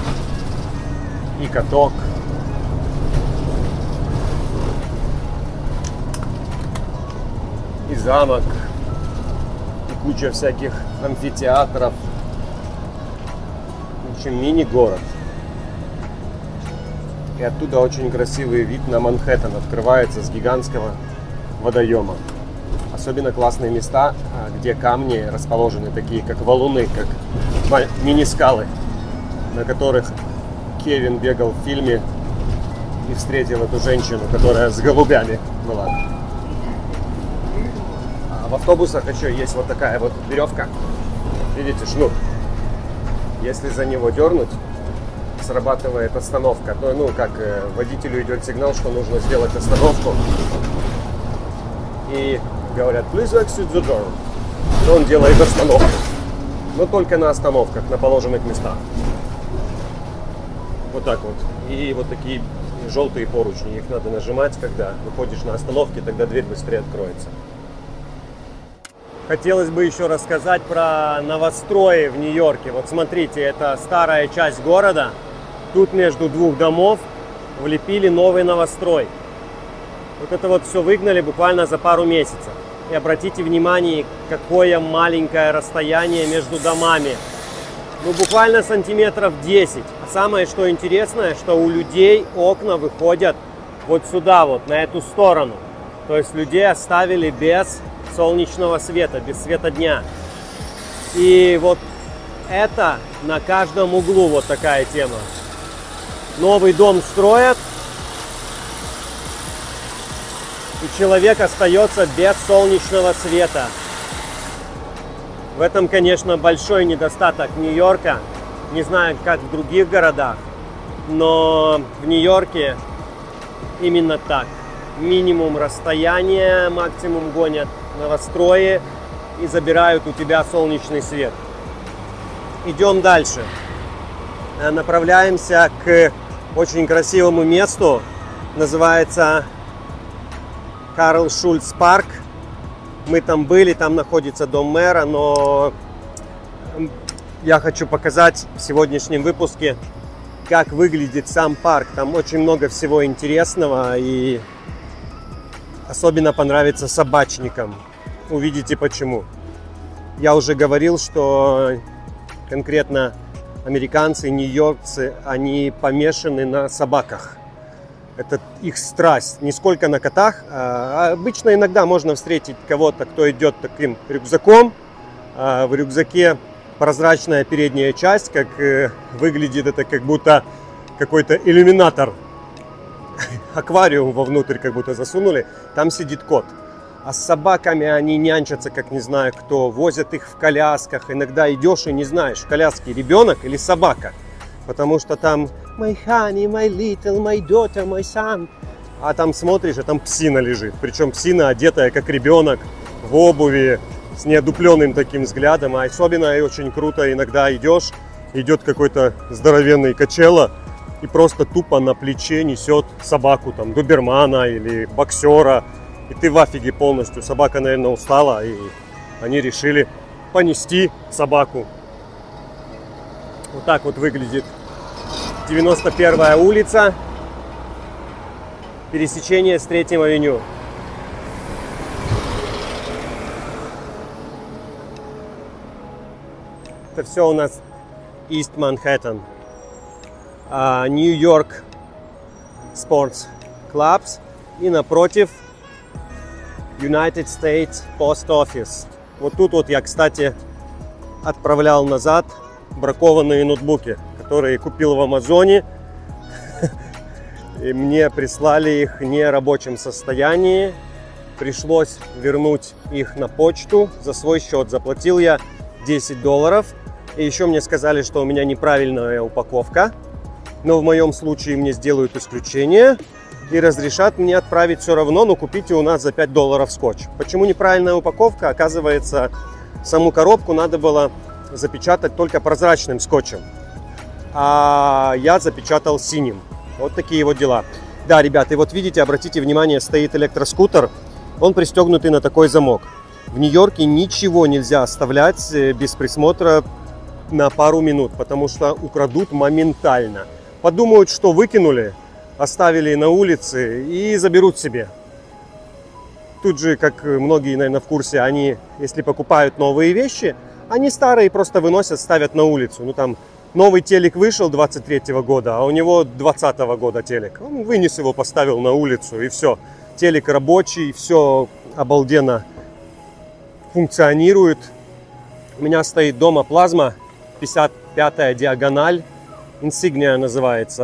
и каток, и замок, и куча всяких амфитеатров. В общем, мини-город. И оттуда очень красивый вид на Манхэттен открывается с гигантского водоема. Особенно классные места, где камни расположены такие, как валуны, как мини-скалы, на которых Кевин бегал в фильме и встретил эту женщину, которая с голубями была. А в автобусах еще есть вот такая вот веревка. Видите, шнур. Если за него дернуть, срабатывает остановка. Ну, как водителю идет сигнал, что нужно сделать остановку. И говорят, please exit the door. И он делает остановку. Но только на остановках, на положенных местах. Вот так вот. И вот такие желтые поручни. Их надо нажимать, когда выходишь на остановке, тогда дверь быстрее откроется. Хотелось бы еще рассказать про новострои в Нью-Йорке. Вот смотрите, это старая часть города. Тут между двух домов влепили новый новострой. Вот это вот все выгнали буквально за пару месяцев. И обратите внимание, какое маленькое расстояние между домами. Ну, буквально сантиметров 10. А самое, что интересное, что у людей окна выходят вот сюда, вот, на эту сторону. То есть людей оставили без солнечного света, без света дня. И вот это на каждом углу вот такая тема. Новый дом строят, и человек остается без солнечного света. В этом, конечно, большой недостаток Нью-Йорка. Не знаю, как в других городах, но в Нью-Йорке именно так. Минимум расстояния, максимум гонят новострои и забирают у тебя солнечный свет. Идем дальше. Направляемся к очень красивому месту. Называется Карл Шульц Парк. Мы там были, там находится дом мэра, но я хочу показать в сегодняшнем выпуске, как выглядит сам парк. Там очень много всего интересного, и особенно понравится собачникам. Увидите почему. Я уже говорил, что конкретно американцы, нью-йоркцы, они помешаны на собаках. Это их страсть, не сколько на котах. Обычно иногда можно встретить кого-то, кто идет таким рюкзаком. В рюкзаке прозрачная передняя часть, как выглядит это, как будто какой-то иллюминатор. Аквариум вовнутрь как будто засунули, там сидит кот. А с собаками они нянчатся, как не знаю кто, возят их в колясках. Иногда идешь и не знаешь, в коляске ребенок или собака. Потому что там my honey, my little, my daughter, my son. А там смотришь, а там псина лежит. Причем псина одетая как ребенок, в обуви, с неодупленным таким взглядом. А особенно и очень круто, иногда идешь, идет какой-то здоровенный качело, и просто тупо на плече несет собаку, там, добермана или боксера. И ты в афиге полностью. Собака, наверное, устала, и они решили понести собаку. Вот так вот выглядит 91-я улица, пересечение с 3-м авеню. Это все у нас East Manhattan. New York Sports Clubs. И напротив United States Post Office. Вот тут вот я, кстати, отправлял назад бракованные ноутбуки, которые купил в Амазоне. И мне прислали их в нерабочем состоянии. Пришлось вернуть их на почту за свой счет. Заплатил я $10. И еще мне сказали, что у меня неправильная упаковка. Но в моем случае мне сделают исключение и разрешат мне отправить все равно, но купите у нас за $5 скотч. Почему неправильная упаковка? Оказывается, саму коробку надо было запечатать только прозрачным скотчем. А я запечатал синим. Вот такие вот дела. Да, ребята, и вот видите, обратите внимание, стоит электроскутер. Он пристегнутый на такой замок. В Нью-Йорке ничего нельзя оставлять без присмотра на пару минут, потому что украдут моментально. Подумают, что выкинули, оставили на улице и заберут себе. Тут же, как многие, наверное, в курсе, они, если покупают новые вещи, они старые просто выносят, ставят на улицу. Ну там новый телек вышел 23-го года, а у него 20-го года телек. Он вынес его, поставил на улицу, и все. Телек рабочий, все обалденно функционирует. У меня стоит дома плазма 55-я диагональ. Insignia называется,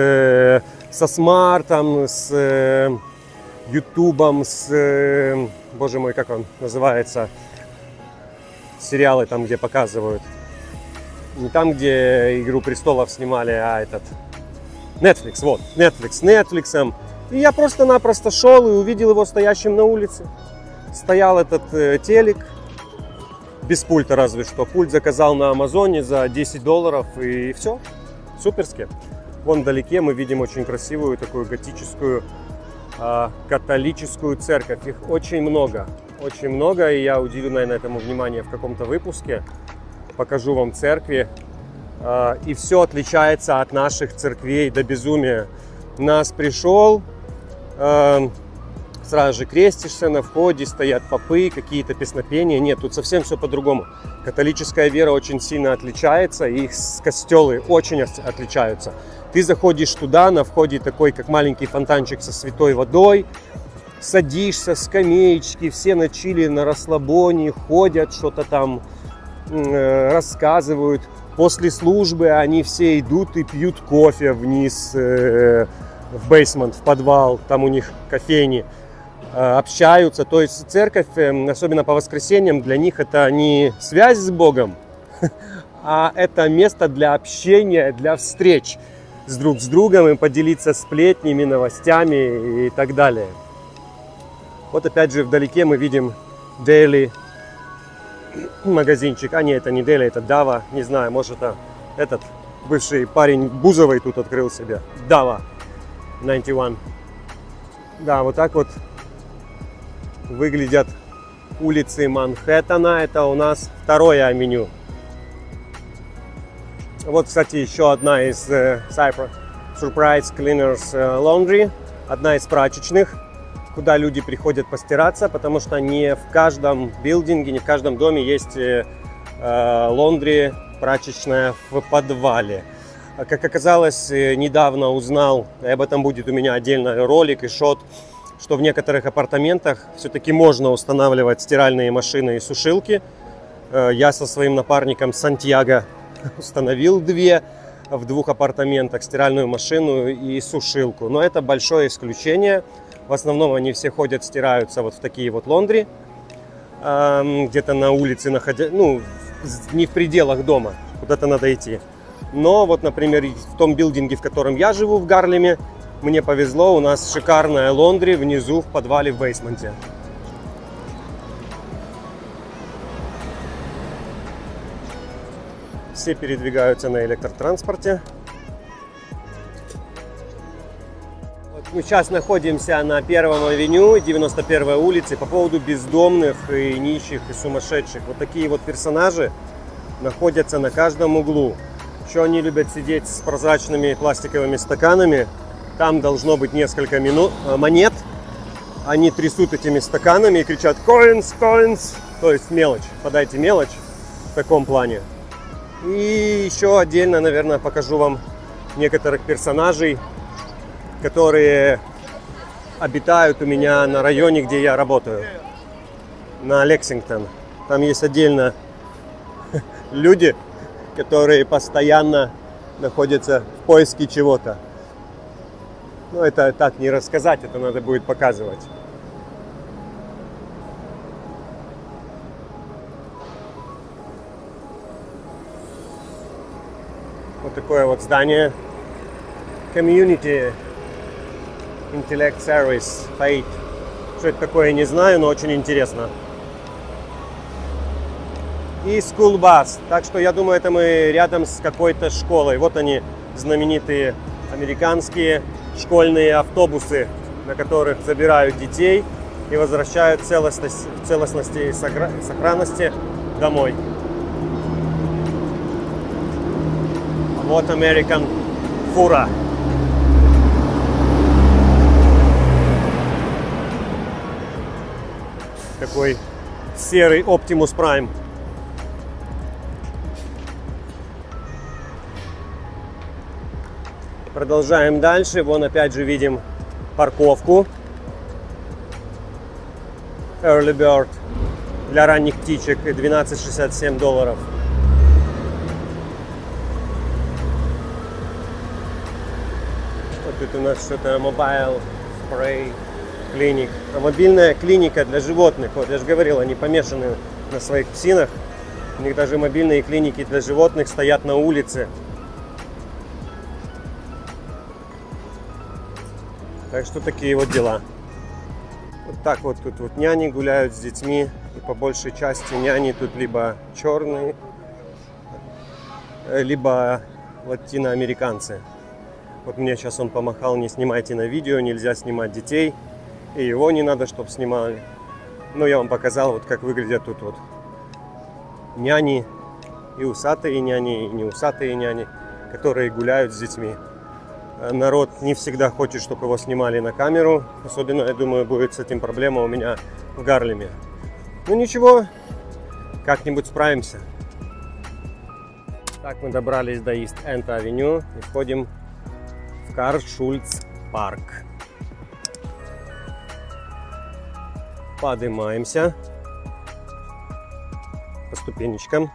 со смартом, с ютубом, с, боже мой, как он называется, сериалы там, где показывают, не там, где «Игру престолов» снимали, а этот, Netflix, вот, Netflix, с Netflix. И я просто-напросто шел и увидел его стоящим на улице. Стоял этот телек, без пульта разве что, пульт заказал на Амазоне за $10 и все. Суперски. Вон вдалеке мы видим очень красивую такую готическую католическую церковь. Их очень много, и я уделю, наверное, этому внимание в каком-то выпуске. Покажу вам церкви. И все отличается от наших церквей до безумия. Нас пришел, сразу же крестишься на входе, стоят попы, какие-то песнопения. Нет, тут совсем все по-другому. Католическая вера очень сильно отличается, и их костелы очень отличаются. Ты заходишь туда, на входе такой, как маленький фонтанчик со святой водой, садишься, скамеечки, все на чили, на расслабоне, ходят, что-то там рассказывают. После службы они все идут и пьют кофе вниз в бейсмент, в подвал, там у них кофейни. Общаются, то есть церковь, особенно по воскресеньям, для них это не связь с Богом, а это место для общения, для встреч друг с другом и поделиться сплетнями, новостями и так далее. Вот опять же вдалеке мы видим Daily магазинчик, а нет, это не Daily, это Dava, не знаю, может это этот бывший парень Бузовой тут открыл себе, Dava 91. Да, вот так вот выглядят улицы Манхэттена. Это у нас 2-е авеню. Вот, кстати, еще одна из Surprise Cleaners Laundry. Одна из прачечных, куда люди приходят постираться, потому что не в каждом билдинге, не в каждом доме есть лондри, прачечная в подвале. Как оказалось, недавно узнал, и об этом будет у меня отдельный ролик и шот, что в некоторых апартаментах все-таки можно устанавливать стиральные машины и сушилки. Я со своим напарником Сантьяго установил в 2 апартаментах стиральную машину и сушилку. Но это большое исключение. В основном они все ходят, стираются вот в такие вот лондри, где-то на улице, ну, не в пределах дома, куда-то надо идти. Но вот, например, в том билдинге, в котором я живу, в Гарлеме, мне повезло, у нас шикарная лондри внизу в подвале в бейсменте. Все передвигаются на электротранспорте. Мы сейчас находимся на 1-м авеню, 91-й улице, по поводу бездомных и нищих и сумасшедших. Вот такие вот персонажи находятся на каждом углу. Еще они любят сидеть с прозрачными пластиковыми стаканами. Там должно быть несколько монет. Они трясут этими стаканами и кричат «Coins, coins!», то есть мелочь, подайте мелочь в таком плане. И еще отдельно, наверное, покажу вам некоторых персонажей, которые обитают у меня на районе, где я работаю, на Лексингтон. Там есть отдельно люди, которые постоянно находятся в поиске чего-то. Но это так не рассказать, это надо будет показывать. Вот такое вот здание. Community Intellect Service FAIT. Что это такое, не знаю, но очень интересно. И School Bus. Так что я думаю, это мы рядом с какой-то школой. Вот они, знаменитые американские школьные автобусы, на которых забирают детей и возвращают в целостности и сохранности домой. Вот American фура. Такой серый Optimus Prime. Продолжаем дальше. Вон опять же видим парковку. Early Bird для ранних птичек. $12.67. Вот тут у нас что-то Mobile Spray Clinic. А мобильная клиника для животных. Вот я же говорил, они помешаны на своих псинах. У них даже мобильные клиники для животных стоят на улице. Так что такие вот дела. Вот так вот тут вот няни гуляют с детьми. И по большей части няни тут либо черные, либо латиноамериканцы. Вот мне сейчас он помахал: не снимайте на видео, нельзя снимать детей. И его не надо, чтобы снимали. Но я вам показал, вот как выглядят тут вот няни. И усатые няни, и не усатые няни, которые гуляют с детьми. Народ не всегда хочет, чтобы его снимали на камеру. Особенно, я думаю, будет с этим проблема у меня в Гарлеме. Ну ничего, как-нибудь справимся. Так, мы добрались до East End Avenue и входим в Карл Шульц парк. Поднимаемся по ступенечкам.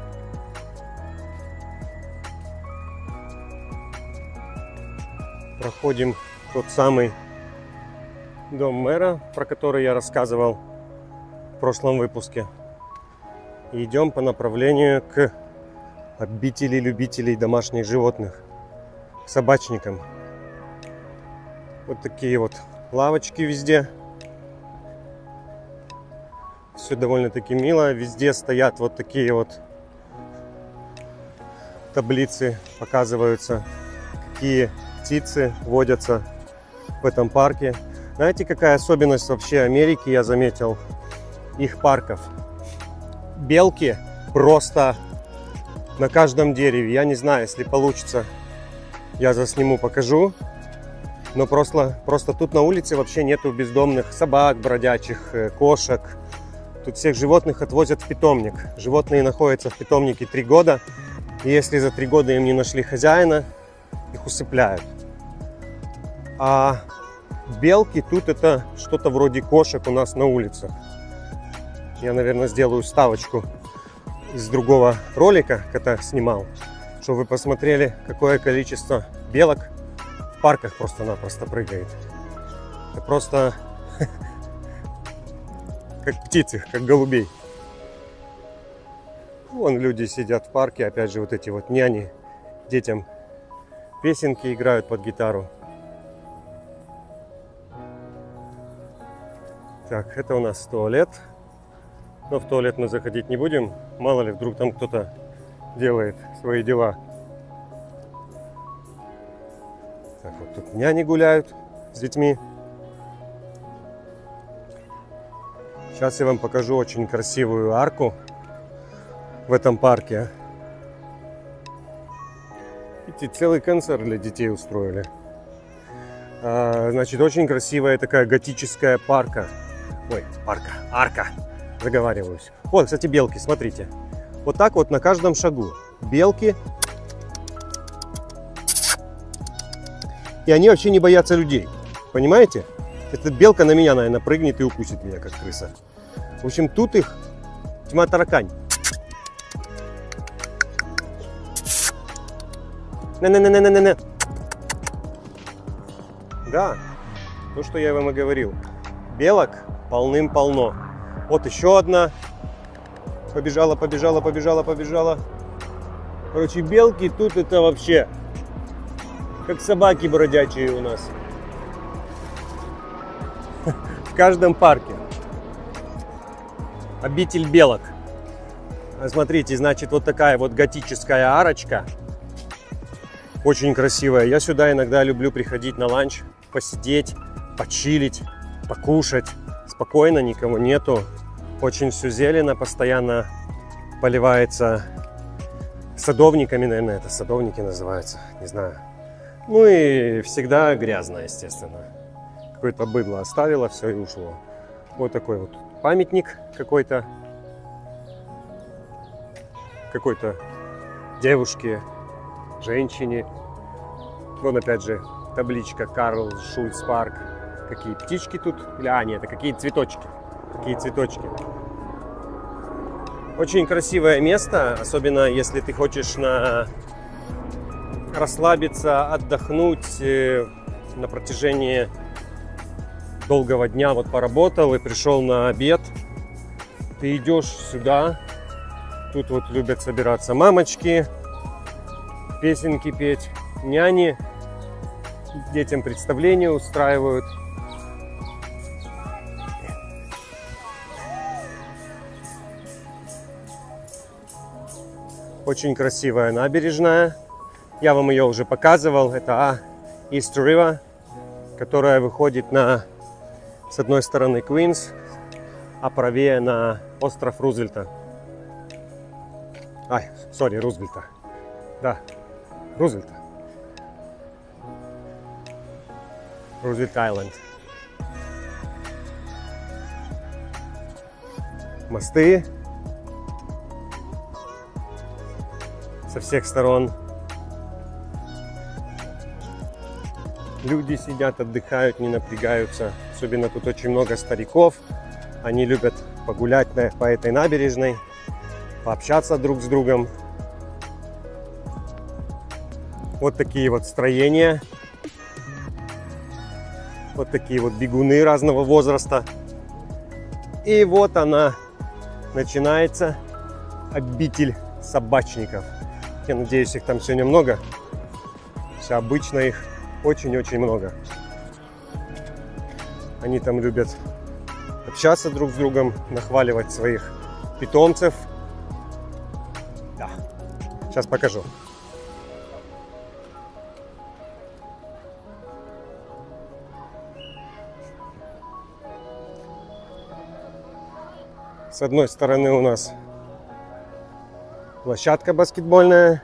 Проходим тот самый дом мэра, про который я рассказывал в прошлом выпуске. И идем по направлению к обители любителей домашних животных, к собачникам. Вот такие вот лавочки везде. Все довольно-таки мило. Везде стоят вот такие вот таблицы, показываются, какие птицы водятся в этом парке. Знаете, какая особенность вообще Америки, я заметил, их парков? Белки просто на каждом дереве. Я не знаю, если получится, я засниму, покажу. Но просто тут на улице вообще нету бездомных собак, бродячих, кошек. Тут всех животных отвозят в питомник. Животные находятся в питомнике 3 года. И если за 3 года им не нашли хозяина, их усыпляют. А белки тут это что-то вроде кошек у нас на улицах. Я, наверное, сделаю вставочку из другого ролика, когда снимал, чтобы вы посмотрели, какое количество белок в парках просто-напросто прыгает. Это просто как птицы, как голубей. Вон люди сидят в парке, опять же вот эти вот няни детям песенки играют под гитару. Так, это у нас туалет. Но в туалет мы заходить не будем. Мало ли, вдруг там кто-то делает свои дела. Так, вот тут няни гуляют. с детьми. Сейчас я вам покажу очень красивую арку в этом парке. Видите, целый концерт для детей устроили. Значит, очень красивая такая готическая арка. Заговариваюсь. Вот, кстати, белки, смотрите. Вот так вот на каждом шагу. Белки. И они вообще не боятся людей. Понимаете? Эта белка на меня, наверное, прыгнет и укусит меня, как крыса. В общем, тут их тьма таракань. На-на-на-на-на-на. Да, то, что я вам и говорил. Белок полным-полно. Вот еще одна. Побежала. Короче, белки тут это вообще как собаки бродячие у нас. В каждом парке. Обитель белок. Смотрите, значит, вот такая вот готическая арочка. Очень красивая. Я сюда иногда люблю приходить на ланч, посидеть, почилить, покушать. Спокойно, никого нету. Очень все зелено, постоянно поливается садовниками, наверное, это садовники называются, не знаю. Ну и всегда грязно, естественно. Какое-то быдло оставило, все и ушло. Вот такой вот памятник какой-то девушке, женщине. Вон опять же табличка Карл Шульц парк. Какие птички тут? Нет, это какие цветочки. Какие цветочки. Очень красивое место, особенно если ты хочешь расслабиться, отдохнуть на протяжении долгого дня. Вот поработал и пришел на обед. Ты идешь сюда. Тут вот любят собираться мамочки, песенки петь, няни, детям представления устраивают. Очень красивая набережная. Я вам ее уже показывал. Это East River, которая выходит с одной стороны Квинс, а правее на остров Рузвельта. Рузвельта. Да, Рузвельта. Рузвельт-Айленд. Мосты со всех сторон. Люди сидят, отдыхают, не напрягаются. Особенно тут очень много стариков. Они любят погулять по этой набережной, пообщаться друг с другом. Вот такие вот строения. Вот такие вот бегуны разного возраста. И вот она начинается, обитель собачников. Я надеюсь, их там сегодня много. Все обычно их очень-очень много. Они там любят общаться друг с другом, нахваливать своих питомцев. Да. Сейчас покажу. С одной стороны у нас площадка баскетбольная.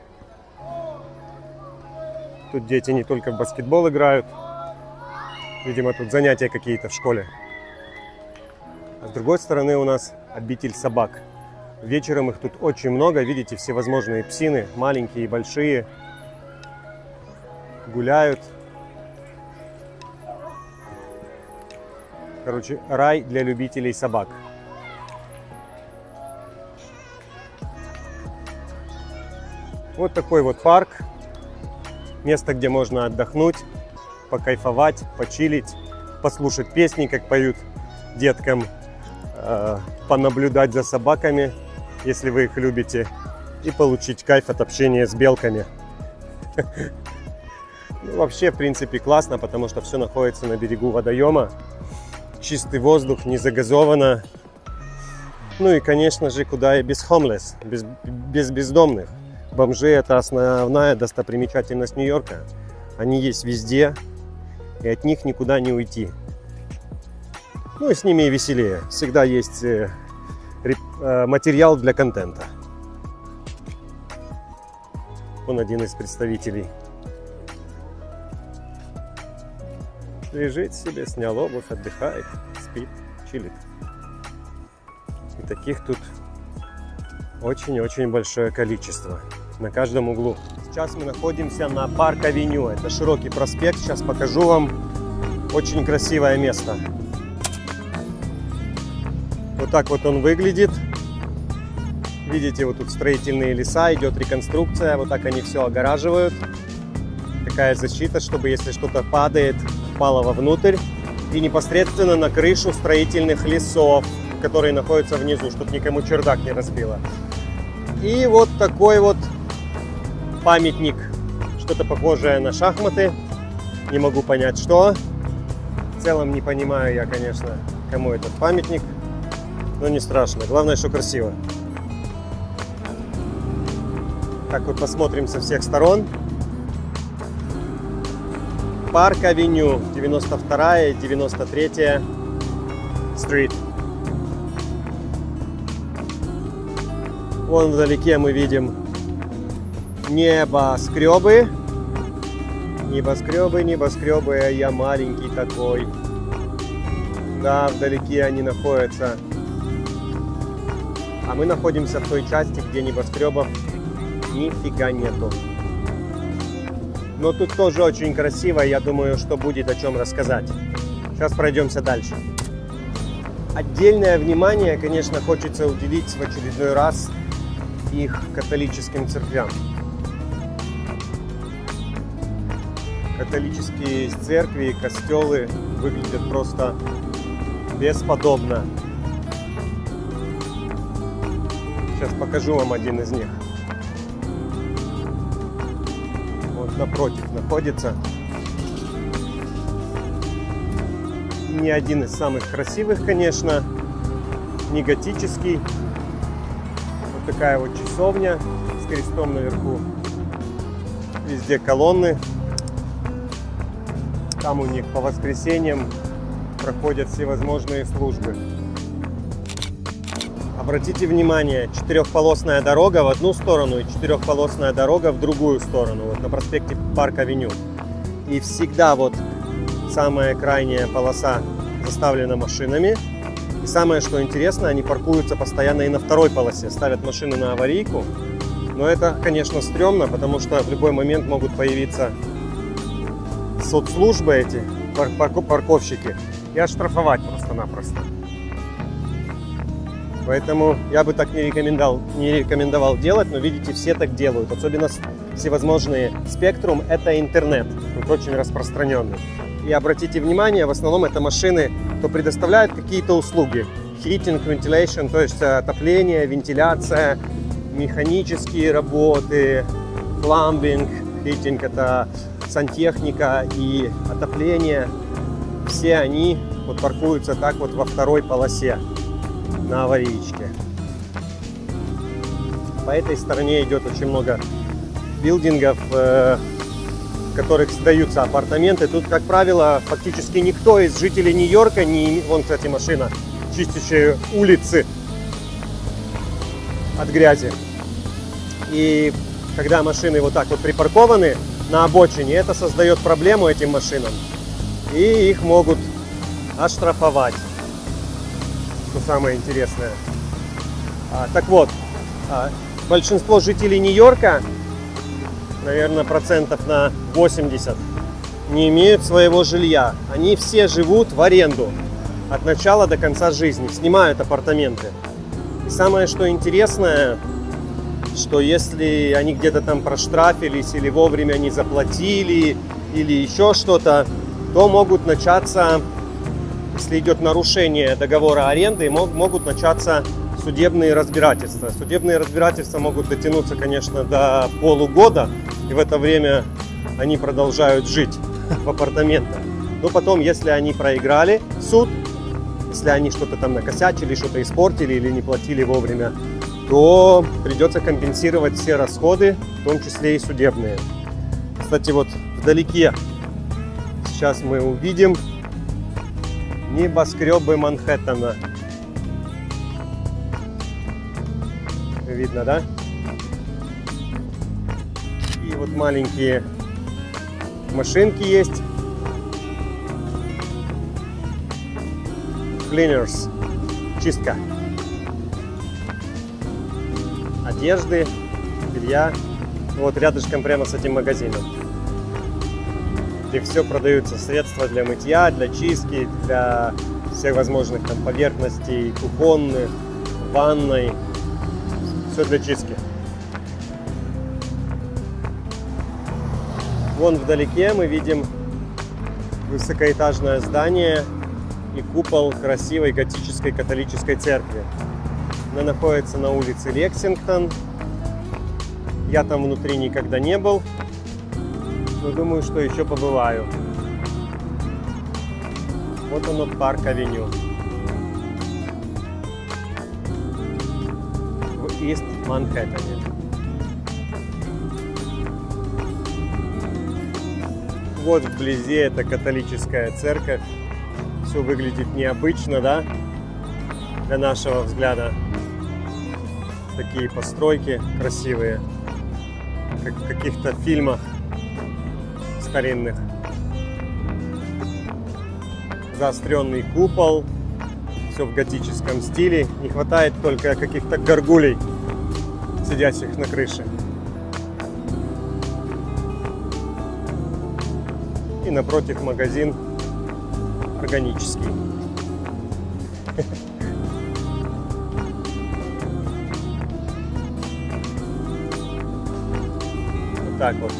Тут дети не только в баскетбол играют. Видимо, тут занятия какие-то в школе. А с другой стороны у нас обитель собак. Вечером их тут очень много. Видите, всевозможные псины, маленькие и большие, гуляют. Короче, рай для любителей собак. Вот такой вот парк. Место, где можно отдохнуть, покайфовать, почилить, послушать песни, как поют деткам, понаблюдать за собаками, если вы их любите, и получить кайф от общения с белками. Вообще, в принципе, классно, потому что все находится на берегу водоема. Чистый воздух, не загазовано. Ну и, конечно же, куда и без homeless, без бездомных. Бомжи – это основная достопримечательность Нью-Йорка. Они есть везде. и от них никуда не уйти. Ну и с ними и веселее. Всегда есть материал для контента. Он один из представителей. Лежит себе, снял обувь, отдыхает, спит, чилит. И таких тут очень-очень большое количество. На каждом углу. Сейчас мы находимся на Парк-авеню. Это широкий проспект. Сейчас покажу вам. Очень красивое место. Вот так вот он выглядит. Видите, вот тут строительные леса, идет реконструкция. Вот так они все огораживают. Такая защита, чтобы если что-то падает, упало вовнутрь. И непосредственно на крышу строительных лесов, которые находятся внизу, чтобы никому чердак не разбило. И вот такой вот памятник. Что-то похожее на шахматы. Не могу понять, что. В целом не понимаю я, конечно, кому этот памятник. Но не страшно. Главное, что красиво. Так вот посмотрим со всех сторон. Парк-авеню, 92-я и 93-я стрит. Вон вдалеке мы видим небоскребы. Небоскребы, небоскребы, а я маленький такой. Да, вдалеке они находятся. А мы находимся в той части, где небоскребов нифига нету. Но тут тоже очень красиво, я думаю, что будет о чем рассказать. Сейчас пройдемся дальше. Отдельное внимание, конечно, хочется уделить в очередной раз их католическим церквям. Католические церкви, костелы выглядят просто бесподобно. Сейчас покажу вам один из них. Вот напротив находится. Не один из самых красивых, конечно, не готический. Вот такая вот часовня с крестом наверху. Везде колонны. Там у них по воскресеньям проходят всевозможные службы. Обратите внимание, четырехполосная дорога в одну сторону и четырехполосная дорога в другую сторону. Вот на проспекте Парк-авеню. И всегда вот самая крайняя полоса заставлена машинами. И самое, что интересно, они паркуются постоянно и на второй полосе. Ставят машины на аварийку. Но это, конечно, стрёмно, потому что в любой момент могут появиться соцслужбы эти, парковщики, и оштрафовать просто-напросто. Поэтому я бы так не рекомендовал делать, но видите, все так делают. Особенно всевозможные. Спектрум — это интернет, тут очень распространенный. И обратите внимание, в основном это машины, кто предоставляет какие-то услуги. Heating, ventilation, то есть отопление, вентиляция, механические работы, plumbing, heating — это сантехника и отопление. Все они вот паркуются так вот во второй полосе на аварийке. По этой стороне идет очень много билдингов, в которых сдаются апартаменты. Тут, как правило, фактически никто из жителей Нью-Йорка не... Вон, кстати, машина, чистящая улицы от грязи. И когда машины вот так вот припаркованы на обочине, это создает проблему этим машинам. И их могут оштрафовать. Что самое интересное. Так вот, большинство жителей Нью-Йорка, наверное, процентов на 80, не имеют своего жилья. Они все живут в аренду от начала до конца жизни, снимают апартаменты. И самое, что интересное, что если они где-то там проштрафились или вовремя не заплатили или еще что-то, то могут начаться, если идет нарушение договора аренды, могут начаться судебные разбирательства. Судебные разбирательства могут дотянуться, конечно, до полугода, и в это время они продолжают жить в апартаментах. Но потом, если они проиграли суд, если они что-то там накосячили, что-то испортили или не платили вовремя, то придется компенсировать все расходы, в том числе и судебные. Кстати, вот вдалеке Сейчас мы увидим небоскребы Манхэттена. Видно, да? И вот маленькие машинки есть. Cleaners. Чистка. Одежды, белья. Вот рядышком прямо с этим магазином. Где все продаются средства для мытья, для чистки, для всех возможных там поверхностей, кухонных, ванной. Все для чистки. Вон вдалеке мы видим высокоэтажное здание и купол красивой готической католической церкви. Она находится на улице Лексингтон. Я там внутри никогда не был, но думаю, что еще побываю. Вот оно, Парк-авеню. В Ист-Манхэттене. Вот вблизи это католическая церковь. Все выглядит необычно, да? Для нашего взгляда. Такие постройки красивые, как в каких-то фильмах старинных. Заостренный купол, все в готическом стиле. Не хватает только каких-то горгулей, сидящих на крыше. И напротив магазин органический. Вот так вот.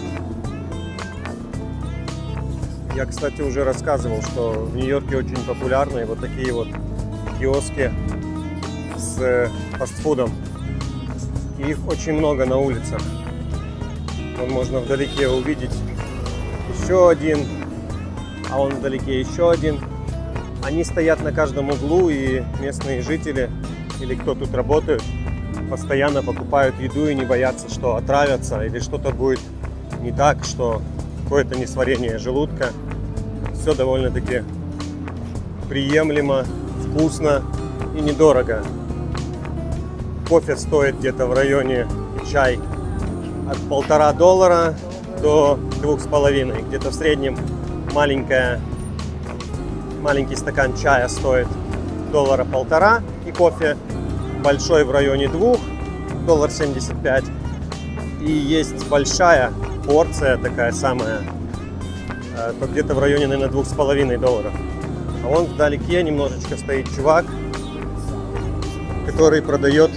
Я, кстати, уже рассказывал, что в Нью-Йорке очень популярны вот такие вот киоски с фастфудом. И их очень много на улицах. Вон можно вдалеке увидеть еще один, а вон вдалеке еще один. Они стоят на каждом углу, и местные жители или кто тут работает постоянно покупают еду и не боятся, что отравятся или что-то будет не так, что какое-то несварение желудка. Все довольно-таки приемлемо, вкусно и недорого. Кофе стоит где-то в районе, чай, от $1,5 до $2,5. Где-то в среднем маленький стакан чая стоит $1,5, и кофе большой в районе $2,75. И есть большая порция, такая самая, то где-то в районе, наверное, $2,5. А вон вдалеке немножечко стоит чувак, который продает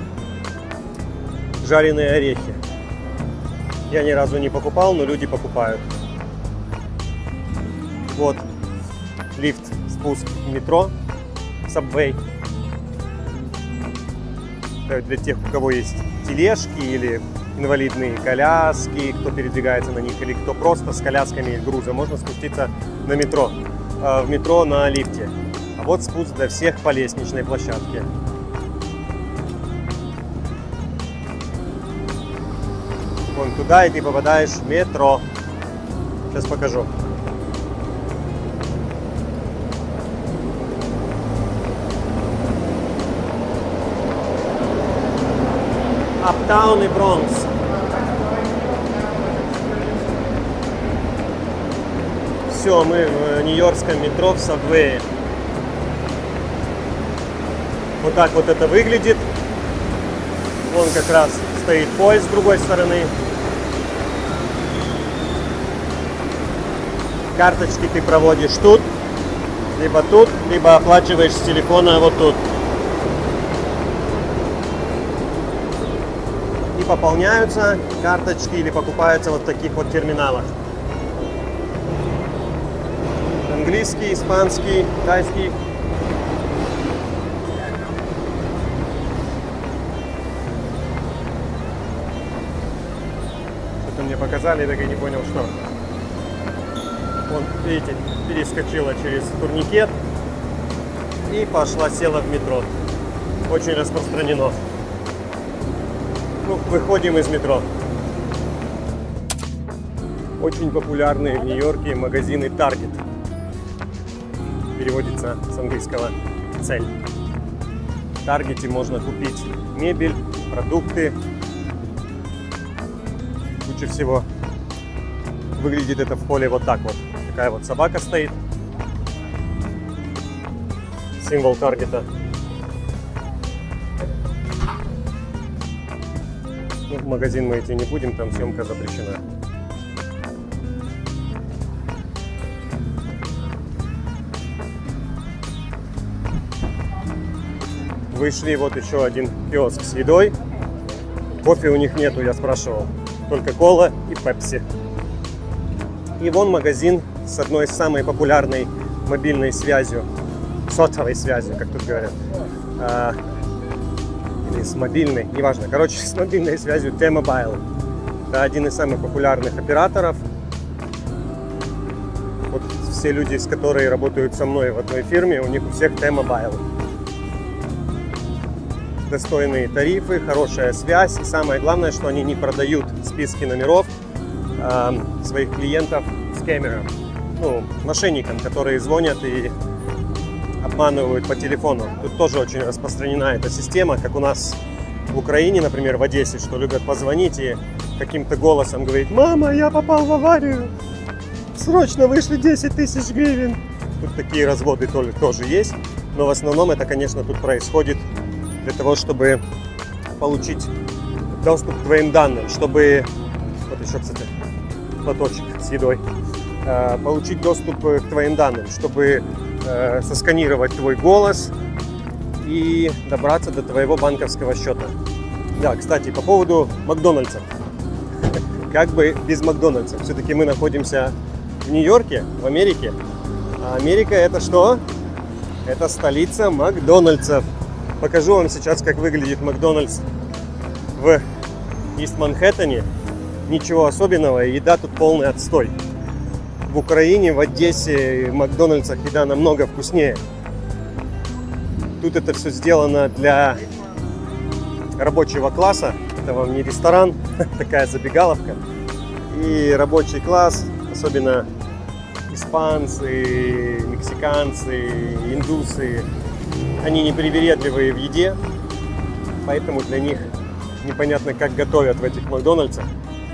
жареные орехи. Я ни разу не покупал, но люди покупают. Вот лифт, спуск в метро, Subway. Для тех, у кого есть тележки или инвалидные коляски, кто передвигается на них, или кто просто с колясками и грузом, можно спуститься на метро, в метро на лифте. А вот спуск для всех по лестничной площадке. Вон туда, и ты попадаешь в метро. Сейчас покажу. Аптаун и Бронкс. Все, мы в нью-йоркском метро, в Subway. Вот так вот это выглядит. Вон как раз стоит поезд с другой стороны. Карточки ты проводишь тут, либо оплачиваешь с телефона вот тут. И пополняются карточки или покупаются вот в таких вот терминалах. Английский, испанский, тайский. Что-то мне показали, так и не понял, что. Вон, видите, перескочила через турникет и пошла, села в метро. Очень распространено. Ну, выходим из метро. очень популярные в Нью-Йорке магазины Target. Переводится с английского «цель». В Таргете можно купить мебель, продукты, куча всего. Выглядит это в холле вот так вот. Такая вот собака стоит. Символ Таргета. Ну, в магазин мы идти не будем, там съемка запрещена. Вышли, вот еще один киоск с едой. Кофе у них нету, я спрашивал. Только кола и пепси. И вон магазин с одной самой популярной мобильной связью. Сотовой связью, как тут говорят. Или с мобильной, неважно. Короче, с мобильной связью T-Mobile. Это один из самых популярных операторов. Вот все люди, с которыми работают со мной в одной фирме, у них у всех T-Mobile. Достойные тарифы, хорошая связь. И самое главное, что они не продают списки номеров своих клиентов скэмерам, ну, мошенникам, которые звонят и обманывают по телефону. Тут тоже очень распространена эта система, как у нас в Украине, например, в Одессе, что любят позвонить и каким-то голосом говорить: «Мама, я попал в аварию, срочно вышли 10 тысяч гривен». Тут такие разводы тоже есть, но в основном это, конечно, тут происходит для того, чтобы получить доступ к твоим данным, чтобы, вот еще, кстати, платочек с едой, получить доступ к твоим данным, чтобы сосканировать твой голос и добраться до твоего банковского счета. Да, кстати, по поводу Макдональдсов. Как бы без Макдональдсов. Все-таки мы находимся в Нью-Йорке, в Америке. А Америка — это что? Это столица Макдональдсов. Покажу вам сейчас, как выглядит Макдональдс в Ист-Манхэттене. Ничего особенного, еда тут полный отстой. В Украине, в Одессе, в Макдональдсах еда намного вкуснее. Тут это все сделано для рабочего класса. Это вам не ресторан, такая забегаловка. И рабочий класс, особенно испанцы, мексиканцы, индусы, они непривередливые в еде, поэтому для них непонятно, как готовят в этих Макдональдсах.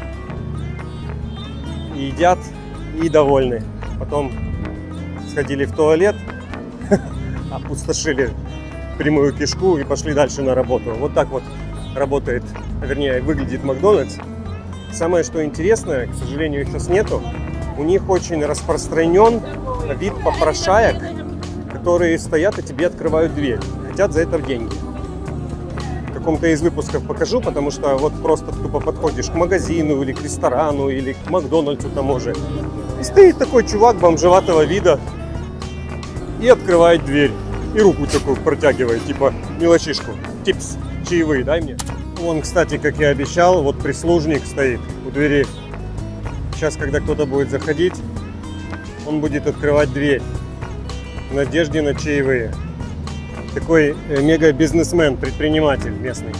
И едят, и довольны. Потом сходили в туалет, опустошили прямую кишку и пошли дальше на работу. Вот так вот работает, вернее, выглядит Макдональдс. Самое, что интересное, к сожалению, сейчас нету, у них очень распространен вид попрошаек, которые стоят и тебе открывают дверь. Хотят за это деньги. В каком-то из выпусков покажу, потому что вот просто тупо подходишь к магазину или к ресторану или к Макдональдсу тому же. И стоит такой чувак бомжеватого вида и открывает дверь. И руку такую протягивает, типа мелочишку. Типс, чаевые дай мне. Вон, кстати, как я обещал, вот прислужник стоит у двери. Сейчас, когда кто-то будет заходить, он будет открывать дверь в надежде на чаевые. Такой мега-бизнесмен, предприниматель местный.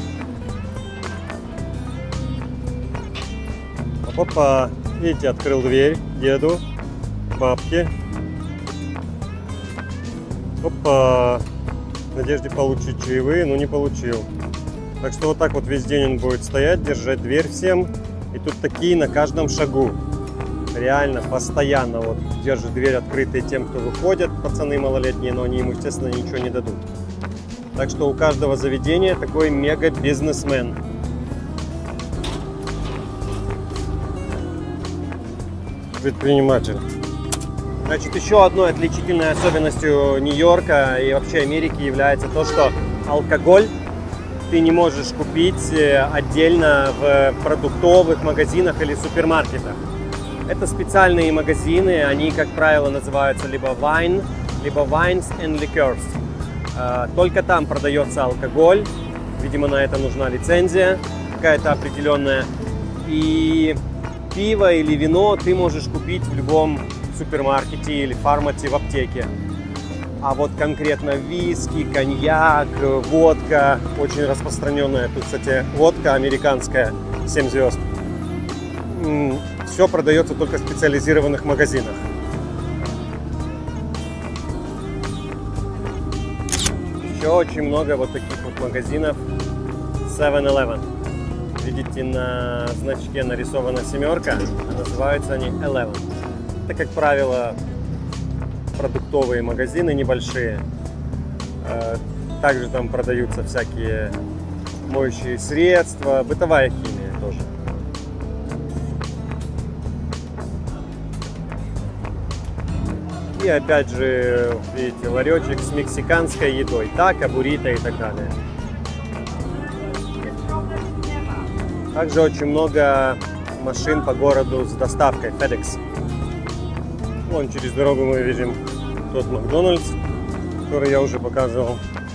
Опа, видите, открыл дверь деду, бабке. Опа, в надежде получить чаевые, но не получил. Так что вот так вот весь день он будет стоять, держать дверь всем. И тут такие на каждом шагу. Реально, постоянно вот держит дверь открытой тем, кто выходят, пацаны малолетние, но они ему, естественно, ничего не дадут. Так что у каждого заведения такой мега-бизнесмен. Предприниматель. Значит, еще одной отличительной особенностью Нью-Йорка и вообще Америки является то, что алкоголь ты не можешь купить отдельно в продуктовых магазинах или супермаркетах. Это специальные магазины, они, как правило, называются либо Wine, либо Wines and Liquors. Только там продается алкоголь, видимо, на это нужна лицензия какая-то определенная. И пиво или вино ты можешь купить в любом супермаркете или фармате в аптеке. А вот конкретно виски, коньяк, водка, очень распространенная. Тут, кстати, водка американская, 7 звезд. все продается только в специализированных магазинах. Еще очень много вот таких вот магазинов 7-Eleven. Видите, на значке нарисована семерка, а называются они Eleven. Это, как правило, продуктовые магазины небольшие. Также там продаются всякие моющие средства, бытовая химия тоже. И опять же, видите, ларечек с мексиканской едой, тако, буррито и так далее. Также очень много машин по городу с доставкой FedEx. Вон через дорогу мы видим тот Макдональдс, который я уже показывал.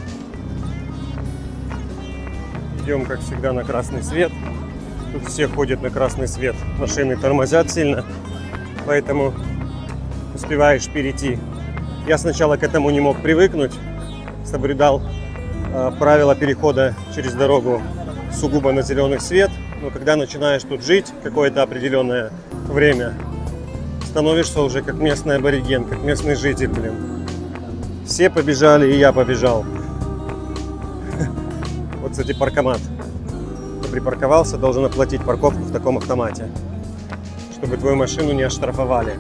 Идем, как всегда, на красный свет. Тут все ходят на красный свет. Машины тормозят сильно, поэтому успеваешь перейти. Я сначала к этому не мог привыкнуть, соблюдал правила перехода через дорогу сугубо на зеленый свет. Но когда начинаешь тут жить какое-то определенное время, становишься уже как местный абориген, как местный житель, блин. Все побежали, и я побежал. Вот, кстати, паркомат. Кто припарковался, должен оплатить парковку в таком автомате, чтобы твою машину не оштрафовали.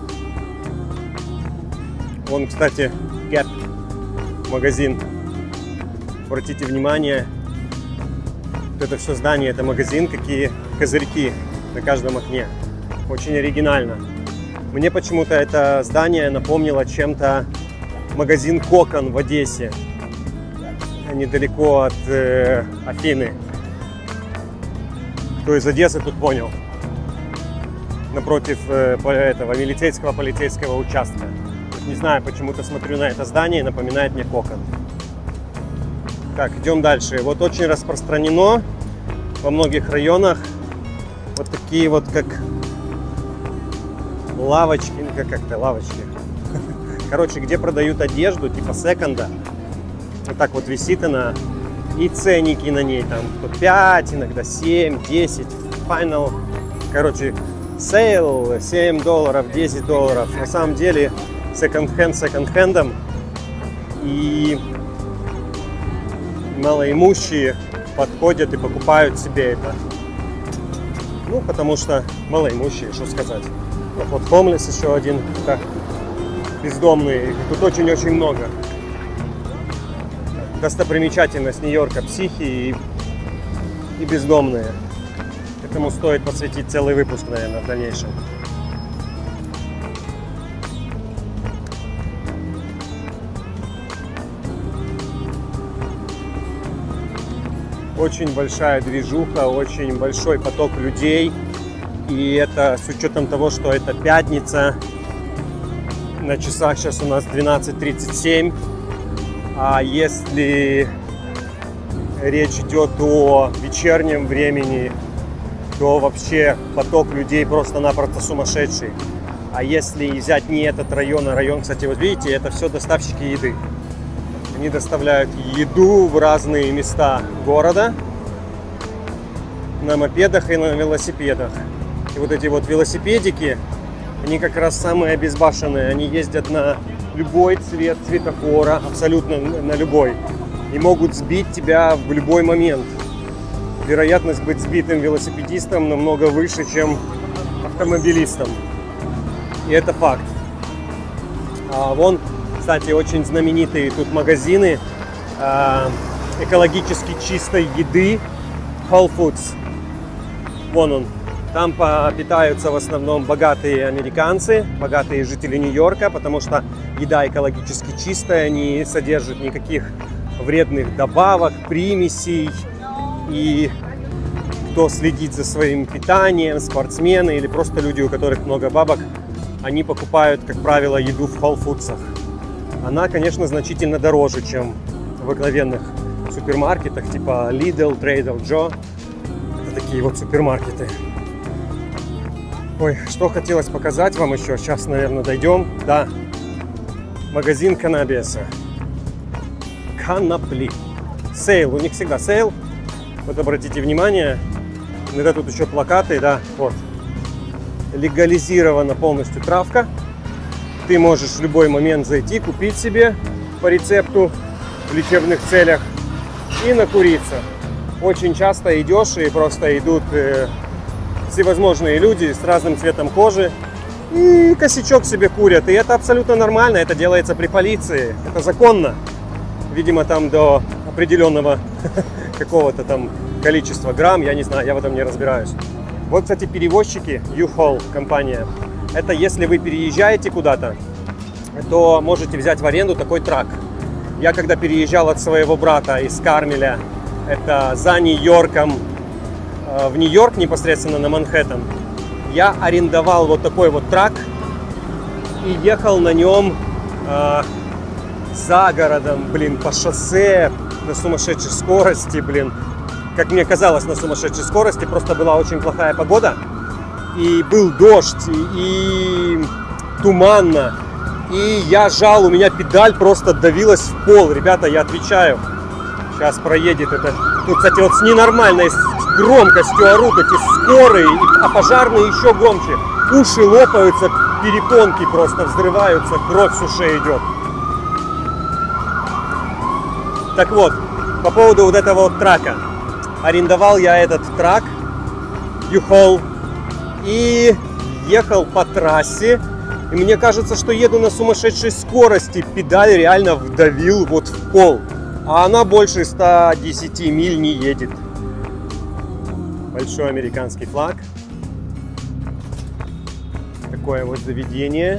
Вон, кстати, Gap, магазин. Обратите внимание, вот это все здание, это магазин, какие козырьки на каждом окне. Очень оригинально. Мне почему-то это здание напомнило чем-то магазин Кокон в Одессе, недалеко от Афины. Кто из Одессы тут понял? Напротив этого милицейского полицейского участка. Не знаю, почему-то смотрю на это здание и напоминает мне Кокон. Так, идем дальше. Вот очень распространено во многих районах вот такие вот как лавочки, как-то лавочки. Короче, где продают одежду типа секонда. Вот так вот висит она. И ценники на ней там то 5, иногда 7, 10. Final. Короче, сейл $7, $10. На самом деле секонд-хендом. И малоимущие подходят и покупают себе это. Ну, потому что малоимущие, что сказать. Вот homeless еще один, да, бездомный. Тут очень-очень много. Достопримечательность Нью-Йорка, психи и бездомные. Этому стоит посвятить целый выпуск, наверное, в дальнейшем. Очень большая движуха, очень большой поток людей. И это с учетом того, что это пятница. На часах сейчас у нас 12:37. А если речь идет о вечернем времени, то вообще поток людей просто-напросто сумасшедший. А если взять не этот район, а район, кстати, вот видите, это все доставщики еды. Они доставляют еду в разные места города на мопедах и на велосипедах. И вот эти вот велосипедики, они как раз самые обезбашенные. Они ездят на любой цвет светофора, абсолютно на любой. И могут сбить тебя в любой момент. Вероятность быть сбитым велосипедистом намного выше, чем автомобилистом. И это факт. Вон, кстати, очень знаменитые тут магазины экологически чистой еды. Whole Foods. Вон он. Там питаются в основном богатые американцы, богатые жители Нью-Йорка, потому что еда экологически чистая, не содержит никаких вредных добавок, примесей. И кто следит за своим питанием, спортсмены или просто люди, у которых много бабок, они покупают, как правило, еду в Whole Foods'ах. Она, конечно, значительно дороже, чем в обыкновенных супермаркетах, типа Lidl, Trader Joe. Это такие вот супермаркеты. Ой, что хотелось показать вам еще. Сейчас, наверное, дойдем. Да, магазин каннабиса. Конопли. Сейл. У них всегда сейл. Вот обратите внимание. Иногда тут еще плакаты, да, вот. легализирована полностью травка. Ты можешь в любой момент зайти, купить себе по рецепту в лечебных целях и накуриться. Очень часто идешь, и просто идут всевозможные люди с разным цветом кожи и косячок себе курят. И это абсолютно нормально, это делается при полиции, это законно. Видимо, там до определенного какого-то там количества грамм, я не знаю, я в этом не разбираюсь. Вот, кстати, перевозчики, U-Haul компания. Это если вы переезжаете куда-то, то можете взять в аренду такой трак. Я когда переезжал от своего брата из Кармеля, это за Нью-Йорком, в Нью-Йорк непосредственно на Манхэттен, я арендовал вот такой вот трак и ехал на нем за городом, блин, по шоссе на сумасшедшей скорости, блин. Как мне казалось, на сумасшедшей скорости, просто была очень плохая погода. И был дождь, и туманно. И я жал, у меня педаль просто давилась в пол. Ребята, я отвечаю, сейчас проедет это. Тут, кстати, вот с ненормальной громкостью орут эти скорые, а пожарные еще громче. Уши лопаются, перепонки просто взрываются, кровь с ушей идет. Так вот, по поводу вот этого вот трака. Арендовал я этот трак, U-Haul, и ехал по трассе. И мне кажется, что еду на сумасшедшей скорости. Педаль реально вдавил вот в пол. А она больше 110 миль не едет. Большой американский флаг. Такое вот заведение.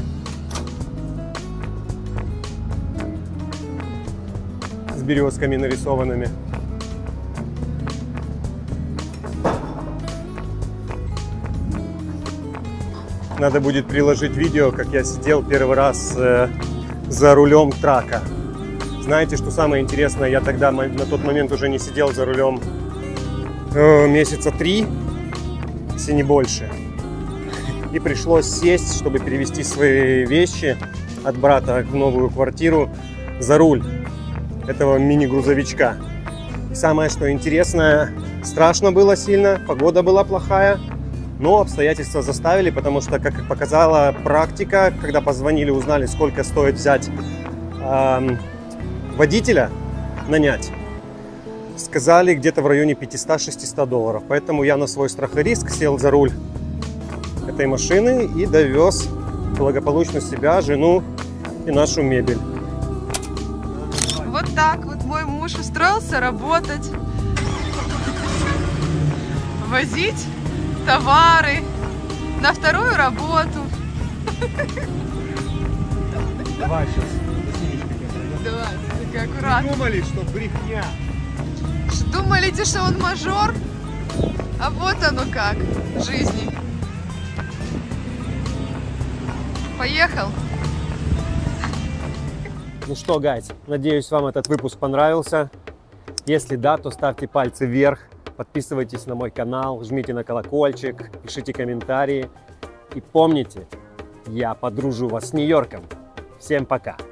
С березками нарисованными. Надо будет приложить видео, как я сидел первый раз за рулем трака. Знаете, что самое интересное? Я тогда на тот момент уже не сидел за рулем месяца 3, если не больше. И пришлось сесть, чтобы перевезти свои вещи от брата в новую квартиру за руль этого мини-грузовичка. Самое, что интересное, страшно было сильно, погода была плохая. Но обстоятельства заставили, потому что, как показала практика, когда позвонили, узнали, сколько стоит взять водителя, нанять, сказали где-то в районе 500-600 долларов. Поэтому я на свой страх и риск сел за руль этой машины и довез благополучно себя, жену и нашу мебель. Вот так вот мой муж устроился работать, возить товары на вторую работу. Давай сейчас до синички. Давай, так аккуратно. Думали, что брехня. Думали, что он мажор? А вот оно как в жизни. Поехал. Ну что, гайз, надеюсь, вам этот выпуск понравился. Если да, то ставьте пальцы вверх. Подписывайтесь на мой канал, жмите на колокольчик, пишите комментарии. И помните, я подружу вас с Нью-Йорком. Всем пока!